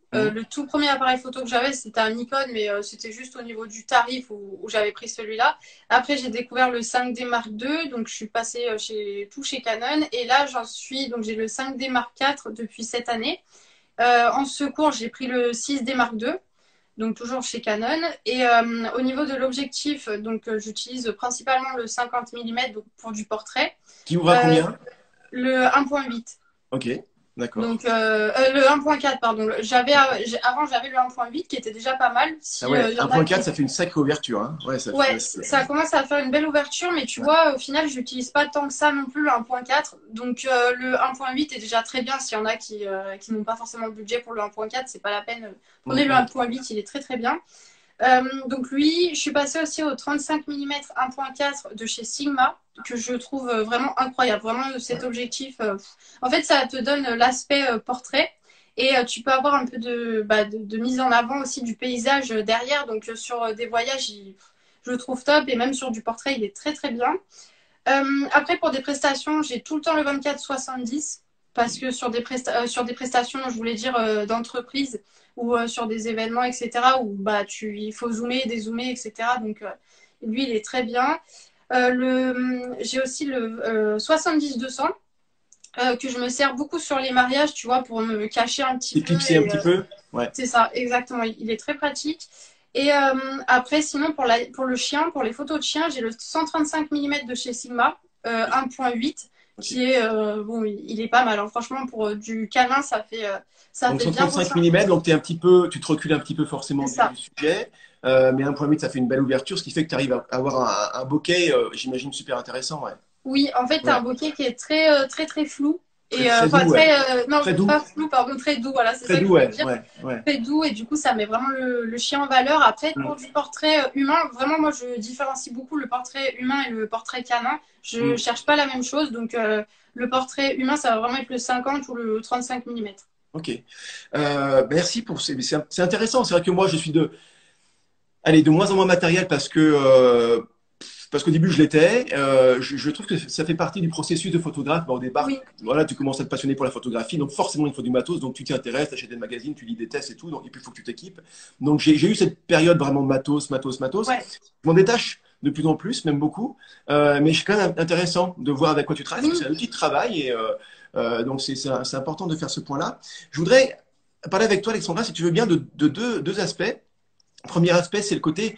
Euh, Mmh. le tout premier appareil photo que j'avais, c'était un Nikon, mais euh, c'était juste au niveau du tarif où, où j'avais pris celui-là. Après, j'ai découvert le cinq D Mark deux, donc je suis passée euh, chez, tout chez Canon. Et là, j'en suis, donc j'ai le cinq D Mark quatre depuis cette année. Euh, en secours, j'ai pris le six D Mark deux, donc toujours chez Canon. Et euh, au niveau de l'objectif, donc euh, j'utilise principalement le cinquante millimètres pour du portrait. Qui ouvre à Euh, combien? le un virgule huit. Ok, d'accord. Donc euh, euh, le un virgule quatre, pardon. J'avais euh, j'ai- avant j'avais le un virgule huit qui était déjà pas mal. Ah Si ouais, euh, y en a qui un virgule quatre, ça fait une sacrée ouverture, hein. Ouais, ça Ouais, fait. c- ça commence à faire une belle ouverture, mais tu Ouais. vois, au final, j'utilise pas tant que ça non plus le un virgule quatre. Donc euh, le un virgule huit est déjà très bien. S'il y en a qui, euh, qui n'ont pas forcément le budget pour le un virgule quatre, c'est pas la peine. Prenez le Mhm. un virgule huit, il est très très bien. Euh, donc lui, je suis passée aussi au trente-cinq millimètres un virgule quatre de chez Sigma, que je trouve euh, vraiment incroyable. Vraiment, cet Ouais. objectif, euh, pff. En fait, ça te donne l'aspect euh, portrait. Et euh, tu peux avoir un peu de, bah, de, de mise en avant aussi du paysage euh, derrière. Donc euh, sur euh, des voyages, il- je le trouve top. Et même sur du portrait, il est très très bien. Euh, après, pour des prestations, j'ai tout le temps le vingt-quatre soixante-dix. Parce que sur des, presta- euh, sur des prestations, je voulais dire, euh, d'entreprise ou euh, sur des événements, et cetera, où bah, tu, il faut zoomer, dézoomer, et cetera. Donc, euh, lui, il est très bien. Euh, le, j'ai aussi le euh, soixante-dix deux cents euh, que je me sers beaucoup sur les mariages, tu vois, pour me cacher un petit peu. Éclipser un Et, petit euh, peu? Ouais. c'est ça, exactement. Il est très pratique. Et euh, après, sinon, pour, la, pour le chien, pour les photos de chien, j'ai le cent trente-cinq millimètres de chez Sigma, euh, un virgule huit, Ok. qui est, euh, bon, il est pas mal, hein. Franchement, pour euh, du canin, ça fait, euh, ça Donc fait bien cent trente-cinq ressortir. millimètres, donc t'es un petit peu, tu te recules un petit peu C'est forcément du, du ça. sujet, euh, mais un virgule huit, ça fait une belle ouverture, ce qui fait que tu arrives à avoir un, un bokeh, euh, j'imagine, super intéressant, ouais. Oui, en fait, tu as Ouais. un bokeh qui est très, euh, très, très flou. Très, Et euh, très enfin, doux, ouais. très, euh, non, Très doux. pas flou, pardon, très doux, voilà, c'est Très ça que doux, je voulais ouais. dire. Ouais. Ouais. Très doux et du coup ça met vraiment le, le chien en valeur. Après pour Mm. du portrait euh, humain, vraiment moi je différencie beaucoup le portrait humain et le portrait canin. Je Mm. cherche pas la même chose, donc euh, le portrait humain ça va vraiment être le cinquante ou le trente-cinq millimètres. Ok. Euh, merci pour ces. C'est c'est intéressant. C'est vrai que moi, je suis de, allez, de moins en moins matériel parce que euh, parce qu'au début je l'étais. Euh, je, je trouve que ça fait partie du processus de photographe. Bah, au départ, Oui, voilà, tu commences à te passionner pour la photographie, donc forcément il faut du matos. Donc tu t'y intéresses, tu achètes des magazines, tu lis des tests et tout. Donc et puis il faut que tu t'équipes. Donc j'ai j'ai eu cette période vraiment matos, matos, matos. ouais, Je m'en détache de plus en plus, même beaucoup. Euh, mais c'est quand même intéressant de voir avec quoi tu travailles, parce que oui. c'est un outil de travail et euh, euh, donc c'est c'est c'est important de faire ce point-là. Je voudrais parler avec toi, Alexandra, si tu veux bien, de, de deux, deux aspects. Premier aspect, c'est le côté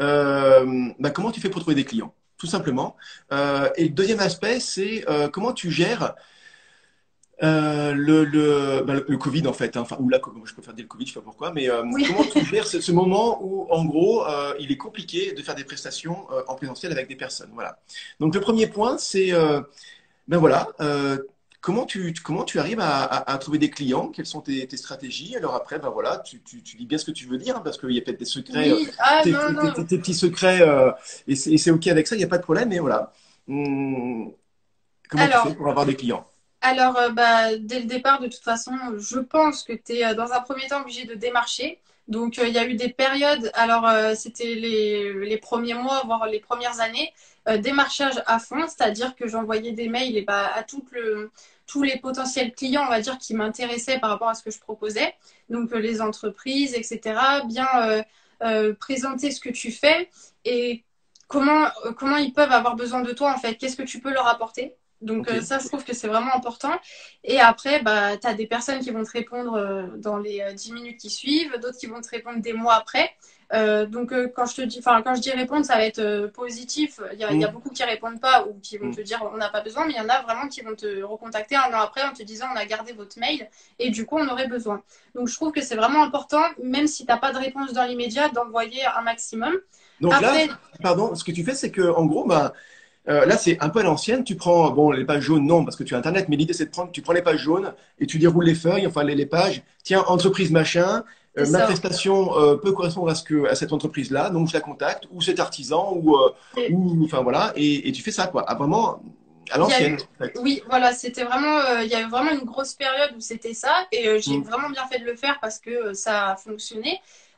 euh, bah, comment tu fais pour trouver des clients, tout simplement. Euh, et le deuxième aspect, c'est euh, comment tu gères euh, le, le, bah, le, le Covid, en fait, hein. Enfin, ou la, je préfère dire le Covid, je sais pas pourquoi, mais euh, Oui. comment tu gères ce, ce moment où, en gros, euh, il est compliqué de faire des prestations euh, en présentiel avec des personnes. Voilà. Donc, le premier point, c'est, euh, ben voilà, euh, comment tu, comment tu arrives à, à- à trouver des clients? Quelles sont tes, tes stratégies? Alors après, ben voilà, tu, tu, tu dis bien ce que tu veux dire, hein, parce qu'il y a peut-être des secrets, euh, Oui, ah tes, non, tes- tes- non. tes- tes petits secrets, euh, et c'est et c'est OK avec ça, il n'y a pas de problème, mais voilà. Hum, comment tu fais Alors, pour avoir des clients? Alors, euh, bah, dès le départ, de toute façon, je pense que tu es euh, dans un premier temps obligé de démarcher. Donc, euh, il y a eu des périodes, alors euh, c'était les, les premiers mois, voire les premières années, euh, démarchage à fond, c'est-à-dire que j'envoyais des mails et bah, à tout le, tous les potentiels clients, on va dire, qui m'intéressaient par rapport à ce que je proposais. Donc, euh, les entreprises, et cetera. Bien euh, euh, présenter ce que tu fais et comment, euh, comment ils peuvent avoir besoin de toi, en fait. Qu'est-ce que tu peux leur apporter? Donc OK. euh, ça, je trouve que c'est vraiment important. Et après, bah, tu as des personnes qui vont te répondre euh, dans les euh, dix minutes qui suivent, d'autres qui vont te répondre des mois après. Euh, donc euh, quand je te dis, enfin quand je dis répondre, ça va être euh, positif. Il y a, il y a Hum, beaucoup qui répondent pas ou qui vont hum. te dire on n'a pas besoin, mais il y en a vraiment qui vont te recontacter un an après en te disant on a gardé votre mail et du coup on aurait besoin. Donc je trouve que c'est vraiment important, même si t'as pas de réponse dans l'immédiat, d'envoyer un maximum. Donc là, Après, pardon, ce que tu fais, c'est que, en gros, bah, Euh, là, c'est un peu à l'ancienne. Tu prends, bon, les pages jaunes, non, parce que tu as Internet, mais l'idée, c'est de prendre, tu prends les pages jaunes et tu déroules les feuilles, enfin, les, les pages. Tiens, entreprise machin, c'est euh, ma ça. prestation euh, peut correspondre à ce que, à cette entreprise-là, donc je la contacte, ou cet artisan, ou, euh, Et ou, enfin, voilà, et, et tu fais ça, quoi. Ah, vraiment, à Il y a l'ancienne, eu, en fait. oui, voilà, c'était vraiment, euh, il y a eu vraiment une grosse période où c'était ça, et euh, j'ai Mm. vraiment bien fait de le faire parce que euh, ça a fonctionné.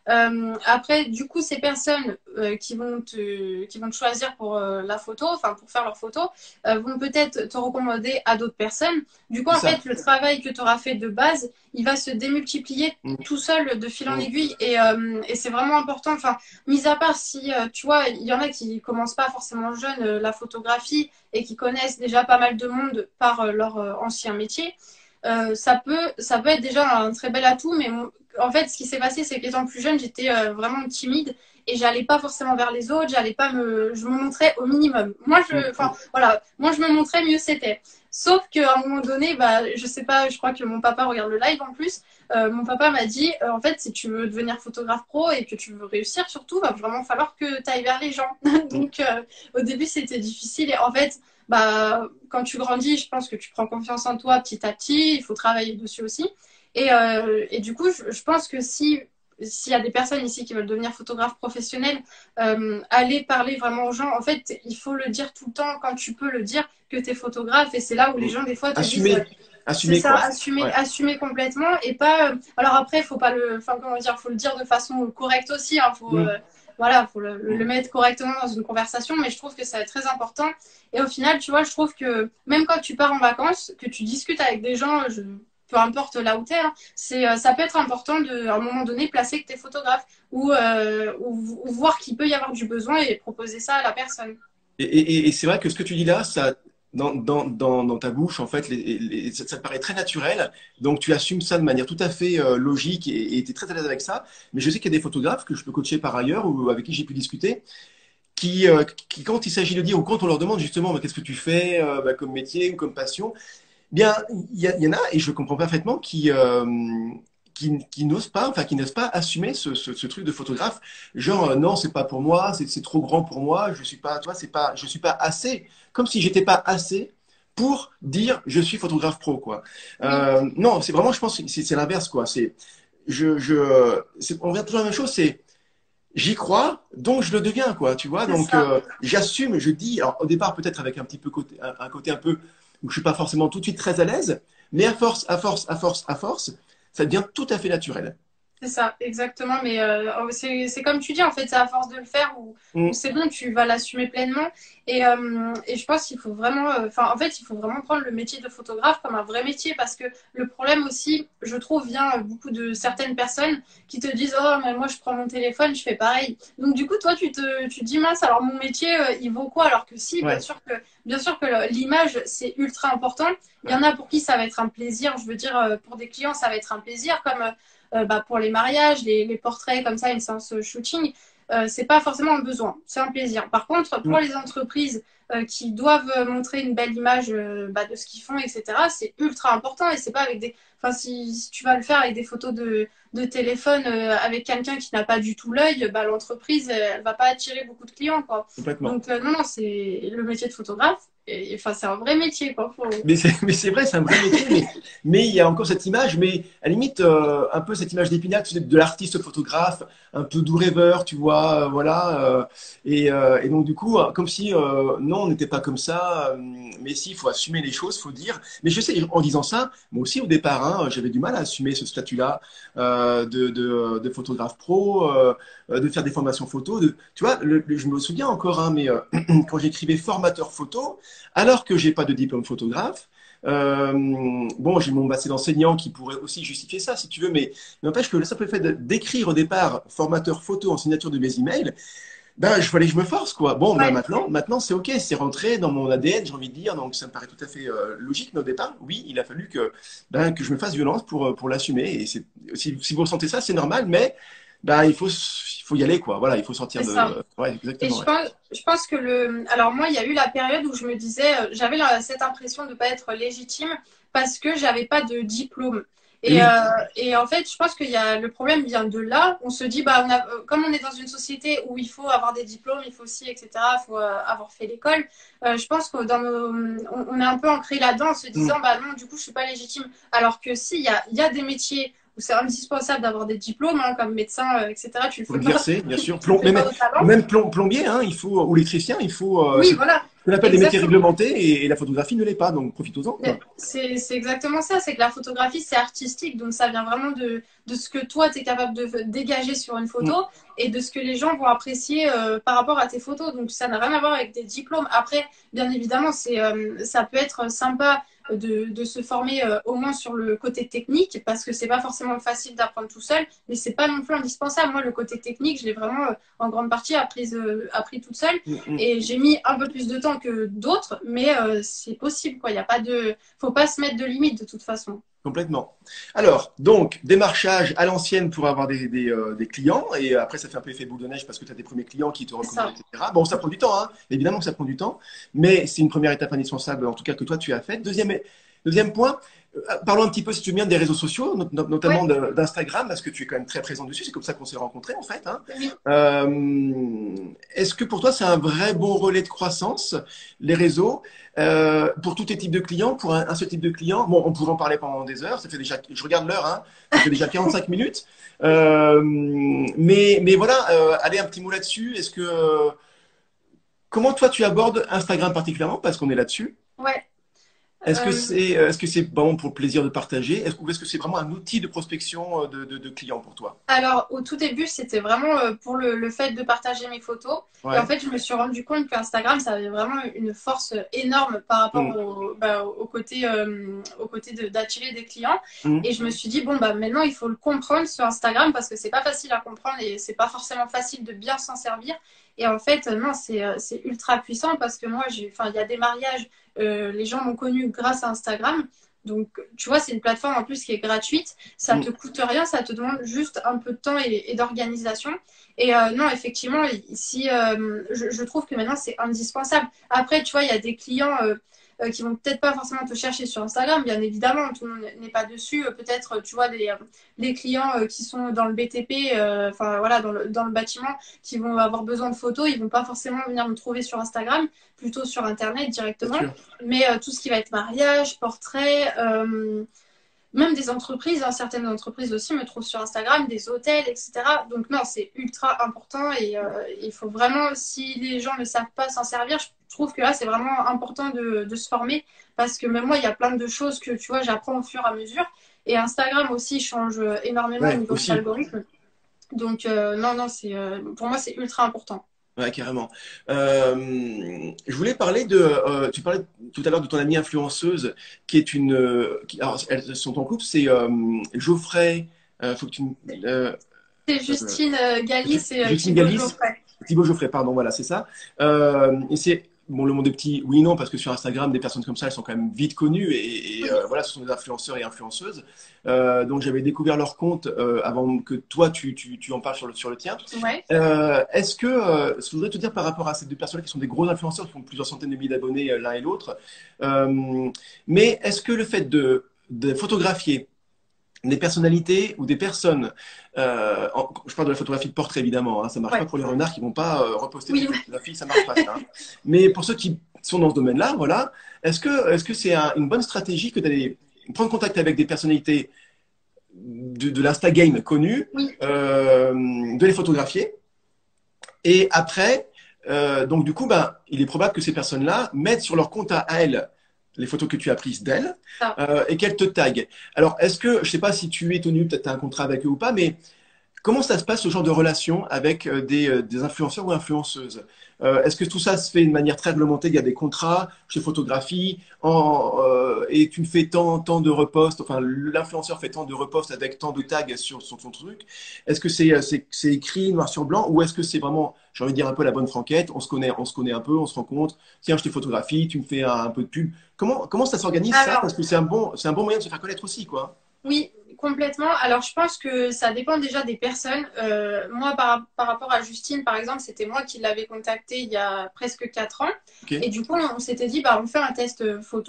Euh, après, du coup, ces personnes euh, qui vont te, qui vont te choisir pour euh, la photo, enfin pour faire leur photo, euh, vont peut-être te recommander à d'autres personnes. Du coup, C'est en ça. fait, le travail que tu auras fait de base, il va se démultiplier Mm, tout seul de fil en mm. aiguille. Et, euh, et c'est vraiment important. Enfin, mis à part si, euh, tu vois, il y en a qui commencent pas forcément jeunes euh, la photographie et qui connaissent déjà pas mal de monde par euh, leur euh, ancien métier. Euh, ça peut, ça peut être déjà un très bel atout, mais mon- en fait, ce qui s'est passé, c'est qu'étant plus jeune, j'étais euh, vraiment timide et j'allais pas forcément vers les autres, j'allais pas me, je me montrais au minimum. Moi, Mm, je, enfin, mm. voilà, moi, je me montrais mieux c'était. Sauf qu'à un moment donné, bah, je sais pas, je crois que mon papa regarde le live en plus. Euh, mon papa m'a dit, euh, en fait, si tu veux devenir photographe pro et que tu veux réussir, surtout, va vraiment falloir que tu ailles vers les gens. Mm. Donc, euh, au début, c'était difficile et en fait, bah, quand tu grandis, je pense que tu prends confiance en toi petit à petit. Il faut travailler dessus aussi. Et, euh, et du coup, je, je pense que si s'il y a des personnes ici qui veulent devenir photographes professionnels, euh, aller parler vraiment aux gens. En fait, il faut le dire tout le temps quand tu peux le dire que tu es photographe. Et c'est là où les Mm. gens, des fois, te disent, euh, Assumer, c'est assumer ça, quoi. assumer, Ouais. assumer complètement. Et pas. euh, Alors après, il faut pas le. Enfin, comment dire, faut le dire de façon correcte aussi. Hein, faut, Mm, euh, voilà, faut le, le mm. mettre correctement dans une conversation. Mais je trouve que c'est très important. Et au final, tu vois, je trouve que même quand tu pars en vacances, que tu discutes avec des gens, je, peu importe là où tu es, hein, c'est, euh, ça peut être important de, à un moment donné, placer que tu es photographe ou, euh, ou, ou voir qu'il peut y avoir du besoin et proposer ça à la personne. Et, et- et c'est vrai que ce que tu dis là, ça, dans, dans, dans, dans ta bouche, en fait, les, les- ça, ça te paraît très naturel. Donc, tu assumes ça de manière tout à fait euh, logique et tu es très à l'aise avec ça. Mais je sais qu'il y a des photographes que je peux coacher par ailleurs ou avec qui j'ai pu discuter, qui, euh, qui quand il s'agit de dire ou quand on leur demande justement bah, qu'est-ce que tu fais euh, bah, comme métier ou comme passion, bien, il y, a- il y en a, et je comprends parfaitement, qui, euh, qui, qui n'osent pas, enfin, qui n'osent pas assumer ce, ce, ce truc de photographe. Genre, euh, non, c'est pas pour moi, c'est c'est trop grand pour moi, je suis pas, tu vois, c'est pas, je suis pas assez, comme si j'étais pas assez pour dire je suis photographe pro, quoi. Oui, Euh, non, c'est vraiment, je pense, que c'est c'est l'inverse, quoi. C'est, je, je, c'est, on revient toujours à la même chose, c'est j'y crois, donc je le deviens, quoi, tu vois. c'est Donc, ça. euh, j'assume, je dis, alors au départ, peut-être avec un petit peu côté, un, un côté un peu où je suis pas forcément tout de suite très à l'aise, mais à force, à force, à force, à force, ça devient tout à fait naturel. C'est ça, exactement. Mais euh, oh, c'est c'est comme tu dis, en fait, c'est à force de le faire où, où Mm, c'est bon, tu vas l'assumer pleinement. Et, euh, et je pense qu'il faut vraiment, euh, enfin, en fait, il faut vraiment prendre le métier de photographe comme un vrai métier parce que le problème aussi, je trouve, vient euh, beaucoup de certaines personnes qui te disent, oh, mais moi, je prends mon téléphone, je fais pareil. Donc, du coup, toi, tu te, tu te dis, mince, alors mon métier, euh, il vaut quoi? Alors que si, bien ouais, sûr que, bien sûr que le- l'image, c'est ultra important. Il y ouais. en a pour qui ça va être un plaisir. Je veux dire, euh, pour des clients, ça va être un plaisir, comme euh, euh, bah, pour les mariages, les, les, portraits comme ça, une séance shooting, euh, c'est pas forcément un besoin, c'est un plaisir. Par contre, pour Mm. les entreprises euh, qui doivent montrer une belle image euh, bah, de ce qu'ils font, et cetera, c'est ultra important et c'est pas avec des. Enfin, si, si, tu vas le faire avec des photos de, de téléphone euh, avec quelqu'un qui n'a pas du tout l'œil, bah, l'entreprise, elle va pas attirer beaucoup de clients, quoi. Complètement. Donc, euh, non, non, c'est le métier de photographe. Et, enfin, c'est un vrai métier, quoi. Faut... Mais c'est, mais c'est vrai, c'est un vrai métier, mais, mais il y a encore cette image, mais à la limite, euh, un peu cette image d'Épinal, tu sais, de l'artiste photographe, un peu doux rêveur, tu vois, euh, voilà. euh, et, euh, et donc, du coup, euh, comme si, euh, non, on n'était pas comme ça, euh, mais si, il faut assumer les choses, faut dire. Mais je sais, en disant ça, moi aussi, au départ, hein, j'avais du mal à assumer ce statut-là euh, de, de, de photographe pro, euh, de faire des formations photo. De, tu vois, le, le- je me souviens encore, hein, mais euh, quand j'écrivais formateur photo, alors que j'ai pas de diplôme photographe. Euh, bon, j'ai mon passé d'enseignant qui pourrait aussi justifier ça, si tu veux, mais n'empêche que le simple fait de- d'écrire au départ formateur photo en signature de mes emails, ben, je fallait que je me force, quoi. Bon, ben, Ouais, maintenant, maintenant c'est OK, c'est rentré dans mon A D N, j'ai envie de dire, donc ça me paraît tout à fait euh, logique, mais au départ, oui, il a fallu que, ben, que je me fasse violence pour, euh, pour l'assumer, et c'est, si, si vous ressentez ça, c'est normal, mais ben, il faut, il faut y aller, quoi. Voilà, il faut sortir c'est ça. de. Ouais, Et exactement, je ouais. pense, je pense que le. Alors, moi, il y a eu la période où je me disais, euh, j'avais la- cette impression de ne pas être légitime parce que j'avais pas de diplôme. Et Et, euh, oui, et en fait, je pense que y a, le problème vient de là. On se dit, bah, on a, euh, comme on est dans une société où il faut avoir des diplômes, il faut aussi, et cetera, il faut euh, avoir fait l'école. Euh, je pense que dans nos, on, on est un peu ancré là-dedans en se mm, disant, bah non, du coup, je suis pas légitime. Alors que si, il y a, il y a des métiers où c'est indispensable d'avoir des diplômes, hein, comme médecin, euh, et cetera. Tu le faut fais pas, l'exercer, bien sûr. tu le Plom- fais même, pas au talent. même plom- plombier, hein, il faut, ou électricien, il faut. euh, Oui, c'est- voilà. qu'on appelle des métiers réglementés et, et la photographie ne l'est pas, donc profitons-en. C'est c'est exactement ça, c'est que la photographie, c'est artistique, donc ça vient vraiment de, de ce que toi, tu es capable de dégager sur une photo mm. et de ce que les gens vont apprécier euh, par rapport à tes photos. Donc ça n'a rien à voir avec des diplômes. Après, bien évidemment, c'est euh, ça peut être sympa de, de se former euh, au moins sur le côté technique, parce que c'est pas forcément facile d'apprendre tout seul, mais c'est pas non plus indispensable. Moi, le côté technique, je l'ai vraiment euh, en grande partie appris, euh, appris toute seule, mm-hmm. et j'ai mis un peu plus de temps que d'autres, mais euh, c'est possible, quoi. Il y a pas de, faut pas se mettre de limite de toute façon. Complètement. Alors, donc, démarchage à l'ancienne pour avoir des, des, euh, des clients, et après, ça fait un peu effet boule de neige parce que tu as des premiers clients qui te recommandent, et cetera. Bon, ça prend du temps, hein. Évidemment que ça prend du temps, mais c'est une première étape indispensable, en tout cas, que toi, tu as faite. Deuxième, deuxième point, euh, parlons un petit peu, si tu veux bien, des réseaux sociaux, not notamment ouais. d'Instagram, parce que tu es quand même très présent dessus, c'est comme ça qu'on s'est rencontrés, en fait. Hein. Oui. Euh, Est-ce que pour toi, c'est un vrai bon relais de croissance, les réseaux Euh, pour tous tes types de clients, pour un, un seul type de client? Bon, on pourrait en parler pendant des heures. Ça fait déjà, je regarde l'heure, hein, ça fait déjà quarante-cinq minutes. Euh, mais, mais voilà, euh, allez un petit mot là-dessus. Est-ce que euh, comment toi tu abordes Instagram particulièrement, parce qu'on est là-dessus? Ouais. Est-ce que c'est est-ce que c'est vraiment pour le plaisir de partager? Est-ce est-ce que c'est vraiment un outil de prospection de, de, de clients pour toi? Alors, au tout début, c'était vraiment pour le, le fait de partager mes photos. Ouais. Et en fait, je me suis rendu compte qu'Instagram, ça avait vraiment une force énorme par rapport mmh. au, bah, au côté, euh, au côté d'attirer des clients. Mmh. Et je me suis dit, bon, bah, maintenant, il faut le comprendre sur Instagram, parce que c'est pas facile à comprendre et c'est pas forcément facile de bien s'en servir. Et en fait, non, c'est ultra puissant, parce que moi, il y a des mariages, euh, les gens m'ont connu grâce à Instagram. Donc, tu vois, c'est une plateforme en plus qui est gratuite. Ça ne te coûte rien, ça te demande juste un peu de temps et, et d'organisation. Et euh, non, effectivement, ici, euh, je, je trouve que maintenant, c'est indispensable. Après, tu vois, il y a des clients euh, euh, qui vont peut-être pas forcément te chercher sur Instagram, bien évidemment, tout le monde n'est pas dessus. Euh, peut-être, tu vois, les, euh, les clients euh, qui sont dans le B T P, enfin, euh, voilà, dans le, dans le bâtiment, qui vont avoir besoin de photos, ils vont pas forcément venir me trouver sur Instagram, plutôt sur Internet directement. Mais euh, tout ce qui va être mariage, portrait, euh, même des entreprises, hein, certaines entreprises aussi me trouvent sur Instagram, des hôtels, et cetera. Donc non, c'est ultra important, et euh, il faut vraiment, si les gens ne savent pas s'en servir, je trouve que là, c'est vraiment important de, de se former, parce que même moi, il y a plein de choses que, tu vois, j'apprends au fur et à mesure. Et Instagram aussi change énormément ouais, au niveau de l'algorithme. Donc euh, non, non, c'est euh, pour moi, c'est ultra important. Ouais, carrément. Euh, je voulais parler de. Euh, tu parlais tout à l'heure de ton amie influenceuse qui est une. Euh, qui, alors, elles sont en couple, c'est euh, Geoffrey. Euh, faut que tu. Euh, c'est Justine euh, Galis et Justine Thibaut Galis, Geoffrey. Thibaut Geoffrey, pardon, voilà, c'est ça. Euh, et c'est. Bon, le monde est petit, oui, non, parce que sur Instagram, des personnes comme ça, elles sont quand même vite connues et, et oui. euh, voilà, ce sont des influenceurs et influenceuses. Euh, donc, j'avais découvert leur compte euh, avant que toi, tu, tu, tu en parles sur le, sur le tien. Ouais. Euh, Est-ce que, euh, ce que je voudrais te dire par rapport à ces deux personnes qui sont des gros influenceurs, qui ont plusieurs centaines de milliers d'abonnés euh, l'un et l'autre, euh, mais est-ce que le fait de, de photographier des personnalités ou des personnes, euh, en, je parle de la photographie de portrait évidemment, hein, ça marche ouais. pas pour les renards qui vont pas euh, reposter oui, des photographies, ça marche pas ça. Hein. Mais pour ceux qui sont dans ce domaine-là, voilà, est-ce que est-ce que c'est un, une bonne stratégie que d'aller prendre contact avec des personnalités de, de l'Insta-game connues, oui. euh, de les photographier et après, euh, donc du coup, ben, il est probable que ces personnes-là mettent sur leur compte à, à elles les photos que tu as prises d'elles euh, et qu'elles te taguent. Alors, est-ce que, je ne sais pas si tu es tenu, peut-être tu as un contrat avec eux ou pas, mais comment ça se passe, ce genre de relation avec euh, des, euh, des influenceurs ou influenceuses euh, Est-ce que tout ça se fait de manière très réglementée? Il y a des contrats chez Photographie en, euh, et tu fais tant, tant de reposts, enfin l'influenceur fait tant de reposts avec tant de tags sur, sur son truc. Est-ce que c'est c'est c'est écrit noir sur blanc ou est-ce que c'est vraiment, j'ai envie de dire un peu la bonne franquette, on se connaît, on se connaît un peu, on se rencontre, tiens je te photographie, tu me fais un, un peu de pub. Comment, comment ça s'organise ça? Parce que c'est un, bon, un bon moyen de se faire connaître aussi, quoi. Oui, complètement. Alors, je pense que ça dépend déjà des personnes. Euh, moi, par, par rapport à Justine, par exemple, c'était moi qui l'avais contactée il y a presque quatre ans. Okay. Et du coup, on, on s'était dit, bah, on fait un test photo.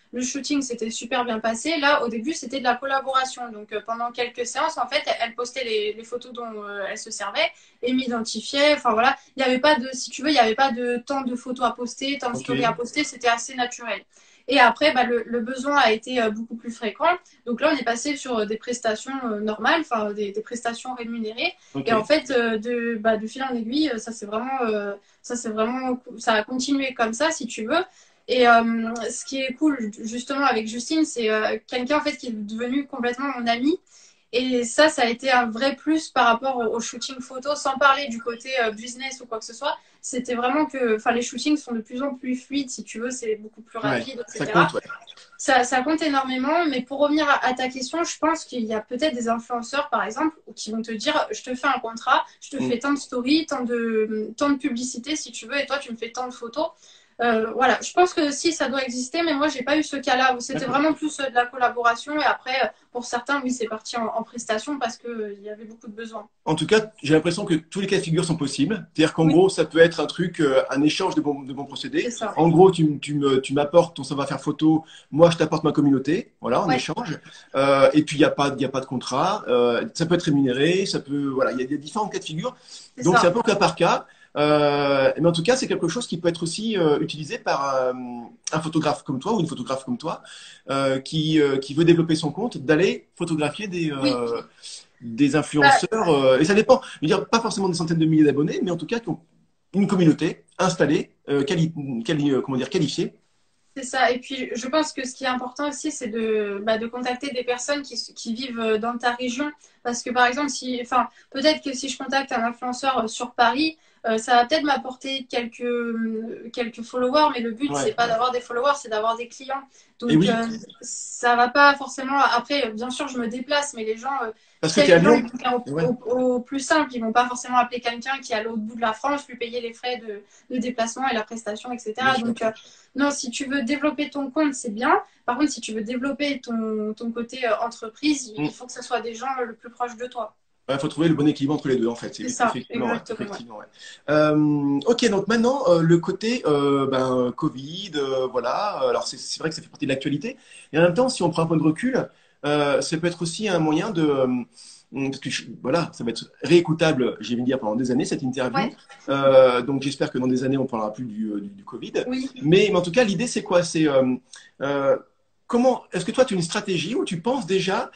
le shooting s'était super bien passé. Là, au début, c'était de la collaboration. Donc, euh, pendant quelques séances, en fait, elle postait les, les photos dont euh, elle se servait et m'identifiait. Enfin, voilà. Il n'y avait pas de, si tu veux, il n'y avait pas de temps de photos à poster, temps de Ok. story à poster. C'était assez naturel. Et après, bah, le, le besoin a été euh, beaucoup plus fréquent. Donc là, on est passé sur des prestations euh, normales, enfin, des, des prestations rémunérées. Ok. Et en fait, euh, de, bah, de fil en aiguille, ça c'est vraiment, euh, ça c'est vraiment, ça a continué comme ça, si tu veux. Et euh, ce qui est cool, justement, avec Justine, c'est euh, quelqu'un en fait qui est devenu complètement mon ami. Et ça, ça a été un vrai plus par rapport au, au shooting photo, sans parler du côté euh, business ou quoi que ce soit. C'était vraiment que, enfin, les shootings sont de plus en plus fluides, si tu veux, c'est beaucoup plus Ouais, rapide, ça et cetera. compte, ouais. Ça, ça compte énormément, mais pour revenir à, à ta question, je pense qu'il y a peut-être des influenceurs, par exemple, qui vont te dire, je te fais un contrat, je te Mm. fais tant de stories, tant de, tant de publicité, si tu veux, et toi, tu me fais tant de photos. Euh, voilà, je pense que si, ça doit exister, mais moi, j'ai pas eu ce cas-là. C'était D'accord. vraiment plus euh, de la collaboration, et après, euh, pour certains, oui, c'est parti en, en prestation parce qu'il euh, y avait beaucoup de besoins. En tout cas, j'ai l'impression que tous les cas de figure sont possibles. C'est-à-dire qu'en Oui, gros, ça peut être un truc, euh, un échange de bons, de bons c'est procédés. ça. En gros, tu, tu me- tu m'apportes ton savoir-faire photo, moi je t'apporte ma communauté, voilà, en Ouais, échange. Euh, et puis, il n'y a pas, il y a pas de contrat. Euh, ça peut être rémunéré, ça peut, voilà, il y a des différents cas de figure. c'est Donc, c'est un ça. peu au cas par cas. Euh, mais en tout cas, c'est quelque chose qui peut être aussi euh, utilisé par euh, un photographe comme toi ou une photographe comme toi euh, qui, euh, qui veut développer son compte, d'aller photographier des, Oui. euh, des Bah, influenceurs, euh, et ça dépend, je veux dire, pas forcément des centaines de milliers d'abonnés, mais en tout cas qui ont une communauté installée, euh, quali quali euh, comment dire, qualifiée. c'est ça. Et puis, je pense que ce qui est important aussi, c'est de, bah, de contacter des personnes qui, qui vivent euh, dans ta région. Parce que, par exemple, si, enfin, peut-être que si je contacte un influenceur euh, sur Paris, euh, ça va peut-être m'apporter quelques, euh, quelques followers, mais le but, c'est Ouais, pas ouais. d'avoir des followers, c'est d'avoir des clients. Et Donc, oui, euh, ça va pas forcément. Après, bien sûr, je me déplace, mais les gens, euh, parce que tu sais, tu es à les gens, Lyon. ils vont faire au, Ouais. au- au plus simple. Ils vont pas forcément appeler quelqu'un qui est à l'autre bout de la France, lui payer les frais de, de déplacement et la prestation, Bien et cetera. sûr. Donc, euh, non, si tu veux développer ton compte, c'est bien. Par contre, si tu veux développer ton, ton côté euh, entreprise, il Il faut que ce soit des gens euh, le plus proche de toi. faut trouver le bon équilibre entre les deux, en fait. C'est C'est- ça, Effectivement, ouais. exactement. Ouais. Effectivement, ouais. Euh, ok, donc maintenant, euh, le côté euh, ben, Covid, euh, voilà. Alors, c'est c'est vrai que ça fait partie de l'actualité. Et en même temps, si on prend un peu de recul, euh, ça peut être aussi un moyen de. euh, Parce que je- voilà, ça va être réécoutable, j'ai envie de dire, pendant des années, cette interview. Ouais, Euh, donc, j'espère que dans des années, on ne parlera plus du, du, du Covid. oui. Mais, mais en tout cas, l'idée, c'est quoi? C'est euh, euh, comment. Est-ce que toi, tu as une stratégie où tu penses déjà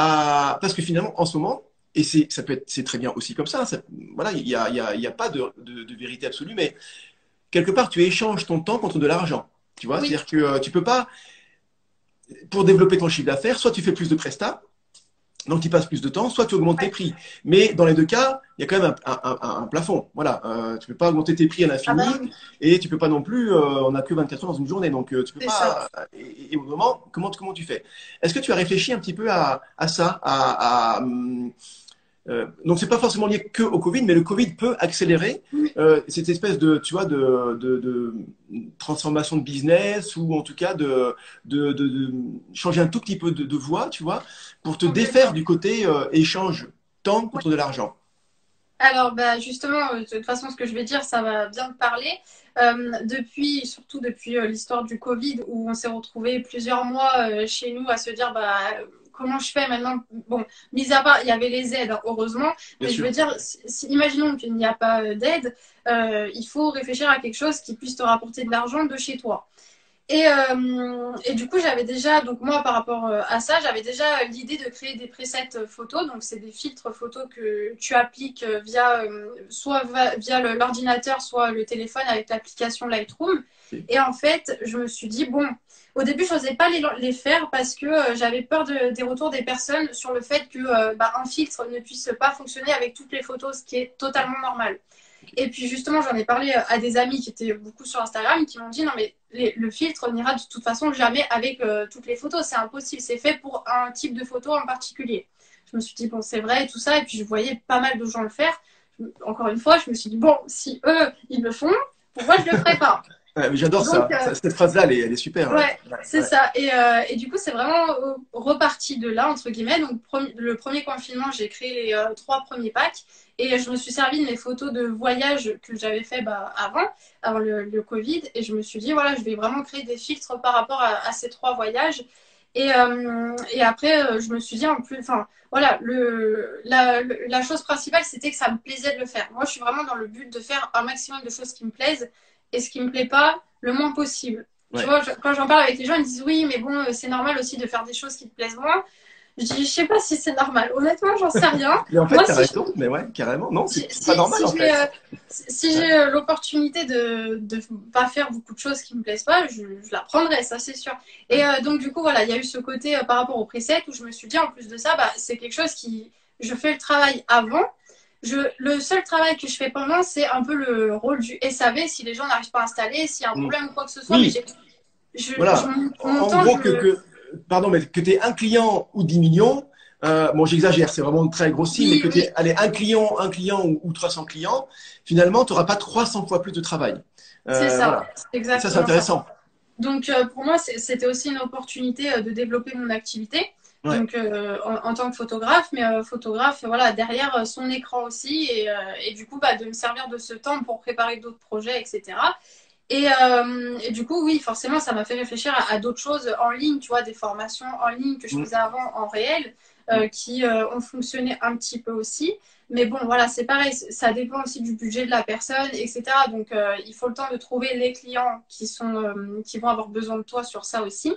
à. Parce que finalement, en ce moment, et c'est, ça peut être, c'est très bien aussi comme ça. ça voilà, il n'y a, il y a, il y a pas de, de, de vérité absolue, mais quelque part, tu échanges ton temps contre de l'argent. Tu vois, Oui, c'est-à-dire que euh, tu peux pas, pour développer ton chiffre d'affaires, soit tu fais plus de prestats, donc tu passes plus de temps, soit tu augmentes tes ouais. prix. Mais dans les deux cas, il y a quand même un, un, un, un plafond. Voilà, euh, tu peux pas augmenter tes prix à Ah bah l'infini oui, et tu peux pas non plus. Euh, on n'a que vingt-quatre heures dans une journée, donc euh, tu peux c'est ça. pas. Et, et au moment, comment, comment tu fais? Est-ce que tu as réfléchi un petit peu à, à ça, à, à, hum, euh, donc c'est pas forcément lié que au Covid, mais le Covid peut accélérer euh, cette espèce de, tu vois, de, de, de transformation de business ou en tout cas de, de, de, de changer un tout petit peu de, de voie, tu vois, pour te défaire Complètement. du côté euh, échange temps Ouais. contre de l'argent. Alors, bah, justement, euh, de toute façon, ce que je vais dire, ça va bien te parler. Euh, depuis, surtout depuis euh, l'histoire du Covid, où on s'est retrouvé plusieurs mois euh, chez nous à se dire, bah, euh, comment je fais maintenant? Bon, mis à part, il y avait les aides, hein, heureusement, Bien mais je veux sûr. dire, si, si- imaginons qu'il n'y a pas euh, d'aide, euh, il faut réfléchir à quelque chose qui puisse te rapporter de l'argent de chez toi. Et, euh, et du coup, j'avais déjà, donc moi par rapport euh, à ça, j'avais déjà l'idée de créer des presets photos. Donc, c'est des filtres photos que tu appliques euh, via euh, soit va- via le- l'ordinateur, soit le téléphone avec l'application Lightroom. Ok. Et en fait, je me suis dit, bon, au début, je n'osais pas les, les faire parce que euh, j'avais peur de- des retours des personnes sur le fait que euh, bah, un filtre ne puisse pas fonctionner avec toutes les photos, ce qui est totalement normal. Ok. Et puis justement, j'en ai parlé à des amis qui étaient beaucoup sur Instagram qui m'ont dit non mais les- le filtre n'ira de toute façon jamais avec euh, toutes les photos, c'est impossible, c'est fait pour un type de photo en particulier. Je me suis dit bon c'est vrai et tout ça et puis je voyais pas mal de gens le faire. Je- encore une fois, je me suis dit bon si eux ils le font, pourquoi je le ferais pas? Ouais, mais j'adore ça. Donc, euh, Ça. Cette phrase-là, elle est, elle est super. Ouais, ouais, ouais, c'est ouais. ça. Et, euh, et du coup, c'est vraiment euh, reparti de là, entre guillemets. Donc, pre- le premier confinement, j'ai créé les euh, trois premiers packs et je me suis servi de mes photos de voyage que j'avais fait bah, avant, avant le, le Covid. Et je me suis dit, voilà, je vais vraiment créer des filtres par rapport à, à ces trois voyages. Et, euh, et après, euh, je me suis dit, en plus, enfin, voilà, le, la, le- la chose principale, c'était que ça me plaisait de le faire. Moi, je suis vraiment dans le but de faire un maximum de choses qui me plaisent et ce qui me plaît pas, le moins possible. Tu Ouais. vois, je- quand j'en parle avec les gens, ils me disent oui, mais bon, euh, c'est normal aussi de faire des choses qui te plaisent moins. Je dis, je sais pas si c'est normal. Honnêtement, j'en sais rien. Mais en fait, Moi, tu as si je- raison. Mais ouais, carrément. Non, c'est c'est pas si, normal si en j'ai fait. euh, si Ouais. j'ai euh, l'opportunité de de pas faire beaucoup de choses qui me plaisent pas, je, je la prendrai, ça c'est sûr. Et euh, donc du coup voilà, il y a eu ce côté euh, par rapport au preset où je me suis dit en plus de ça, bah c'est quelque chose qui je fais le travail avant. Je, le seul travail que je fais pendant, c'est un peu le rôle du S A V si les gens n'arrivent pas à installer, s'il y a un Mm. problème ou quoi que ce soit. Mais Oui, j'ai, je, je, voilà. mon, En mon en temps, gros, je que, le. que pardon, mais que tu aies un client ou dix millions, euh, bon, j'exagère, c'est vraiment très grossi, mais Oui, que tu oui, aies allez, un client, un client ou, ou trois cents clients, finalement, tu n'auras pas trois cents fois plus de travail. c'est Euh, ça, voilà. c'est Et ça, c'est exactement ça. intéressant. Donc euh, pour moi, c'est- c'était aussi une opportunité euh, de développer mon activité. Ouais. Donc euh, en, en tant que photographe, mais euh, photographe, voilà, derrière euh, son écran aussi, et, euh, et du coup, bah, de me servir de ce temps pour préparer d'autres projets, et cetera. Et, euh, et du coup, oui, forcément, ça m'a fait réfléchir à, à d'autres choses en ligne, tu vois, des formations en ligne que je Mm, faisais avant en réel, mm. euh, qui euh, ont fonctionné un petit peu aussi. Mais bon, voilà, c'est pareil, ça dépend aussi du budget de la personne, et cetera. Donc, euh, il faut le temps de trouver les clients qui sont, euh, qui vont avoir besoin de toi sur ça aussi.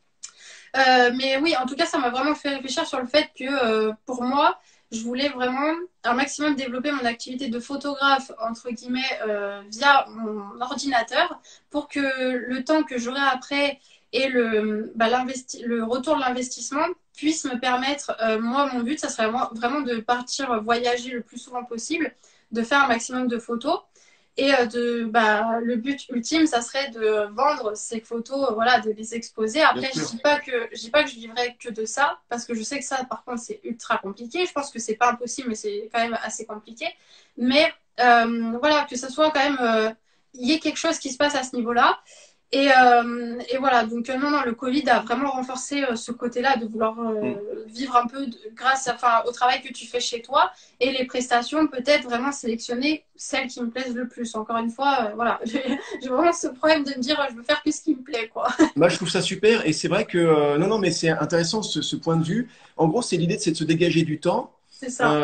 Euh, mais oui, en tout cas, ça m'a vraiment fait réfléchir sur le fait que euh, pour moi, je voulais vraiment un maximum développer mon activité de photographe, entre guillemets, euh, via mon ordinateur, pour que le temps que j'aurai après et le, bah, le retour de l'investissement puisse me permettre, euh, moi, mon but, ça serait vraiment, vraiment de partir voyager le plus souvent possible, de faire un maximum de photos. Et euh, de, bah, le but ultime, ça serait de vendre ces photos, euh, voilà, de les exposer. Bien Après, je sûr. dis pas que je dis pas que je vivrai que de ça, parce que je sais que ça, par contre, c'est ultra compliqué. Je pense que c'est pas impossible, mais c'est quand même assez compliqué. Mais euh, voilà, que ça soit quand même, euh, il y ait quelque chose qui se passe à ce niveau-là. Et, euh, et voilà, donc euh, non, non, le Covid a vraiment renforcé euh, ce côté-là de vouloir euh, Mm. vivre un peu de- grâce à, enfin, au travail que tu fais chez toi et les prestations, peut-être vraiment sélectionner celles qui me plaisent le plus. Encore une fois, euh, voilà, j'ai j'ai vraiment ce problème de me dire euh, je veux faire que ce qui me plaît, quoi. Moi, je trouve ça super. Et c'est vrai que, euh, non, non, mais c'est intéressant ce, ce point de vue. En gros, c'est l'idée, c'est de se dégager du temps C'est ça.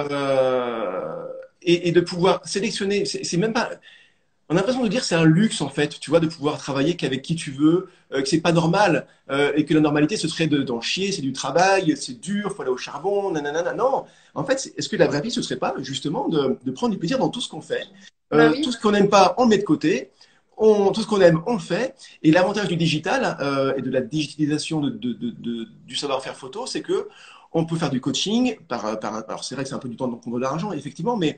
euh, et, et de pouvoir sélectionner. C'est c'est même pas. On a l'impression de dire que c'est un luxe en fait, tu vois, de pouvoir travailler qu'avec qui tu veux, euh, que c'est pas normal euh, et que la normalité ce serait de- d'en chier, c'est du travail, c'est dur, faut aller au charbon, nanana. Non, en fait, c'est- est-ce que la vraie vie ce serait pas justement de, de prendre du plaisir dans tout ce qu'on fait, Bah euh, oui, tout ce qu'on n'aime pas, on le met de côté, on, tout ce qu'on aime, on le fait. Et l'avantage du digital euh, et de la digitalisation de, de- de- de- du savoir-faire photo, c'est que on peut faire du coaching par, par alors c'est vrai que c'est un peu du temps contre de l'argent effectivement, mais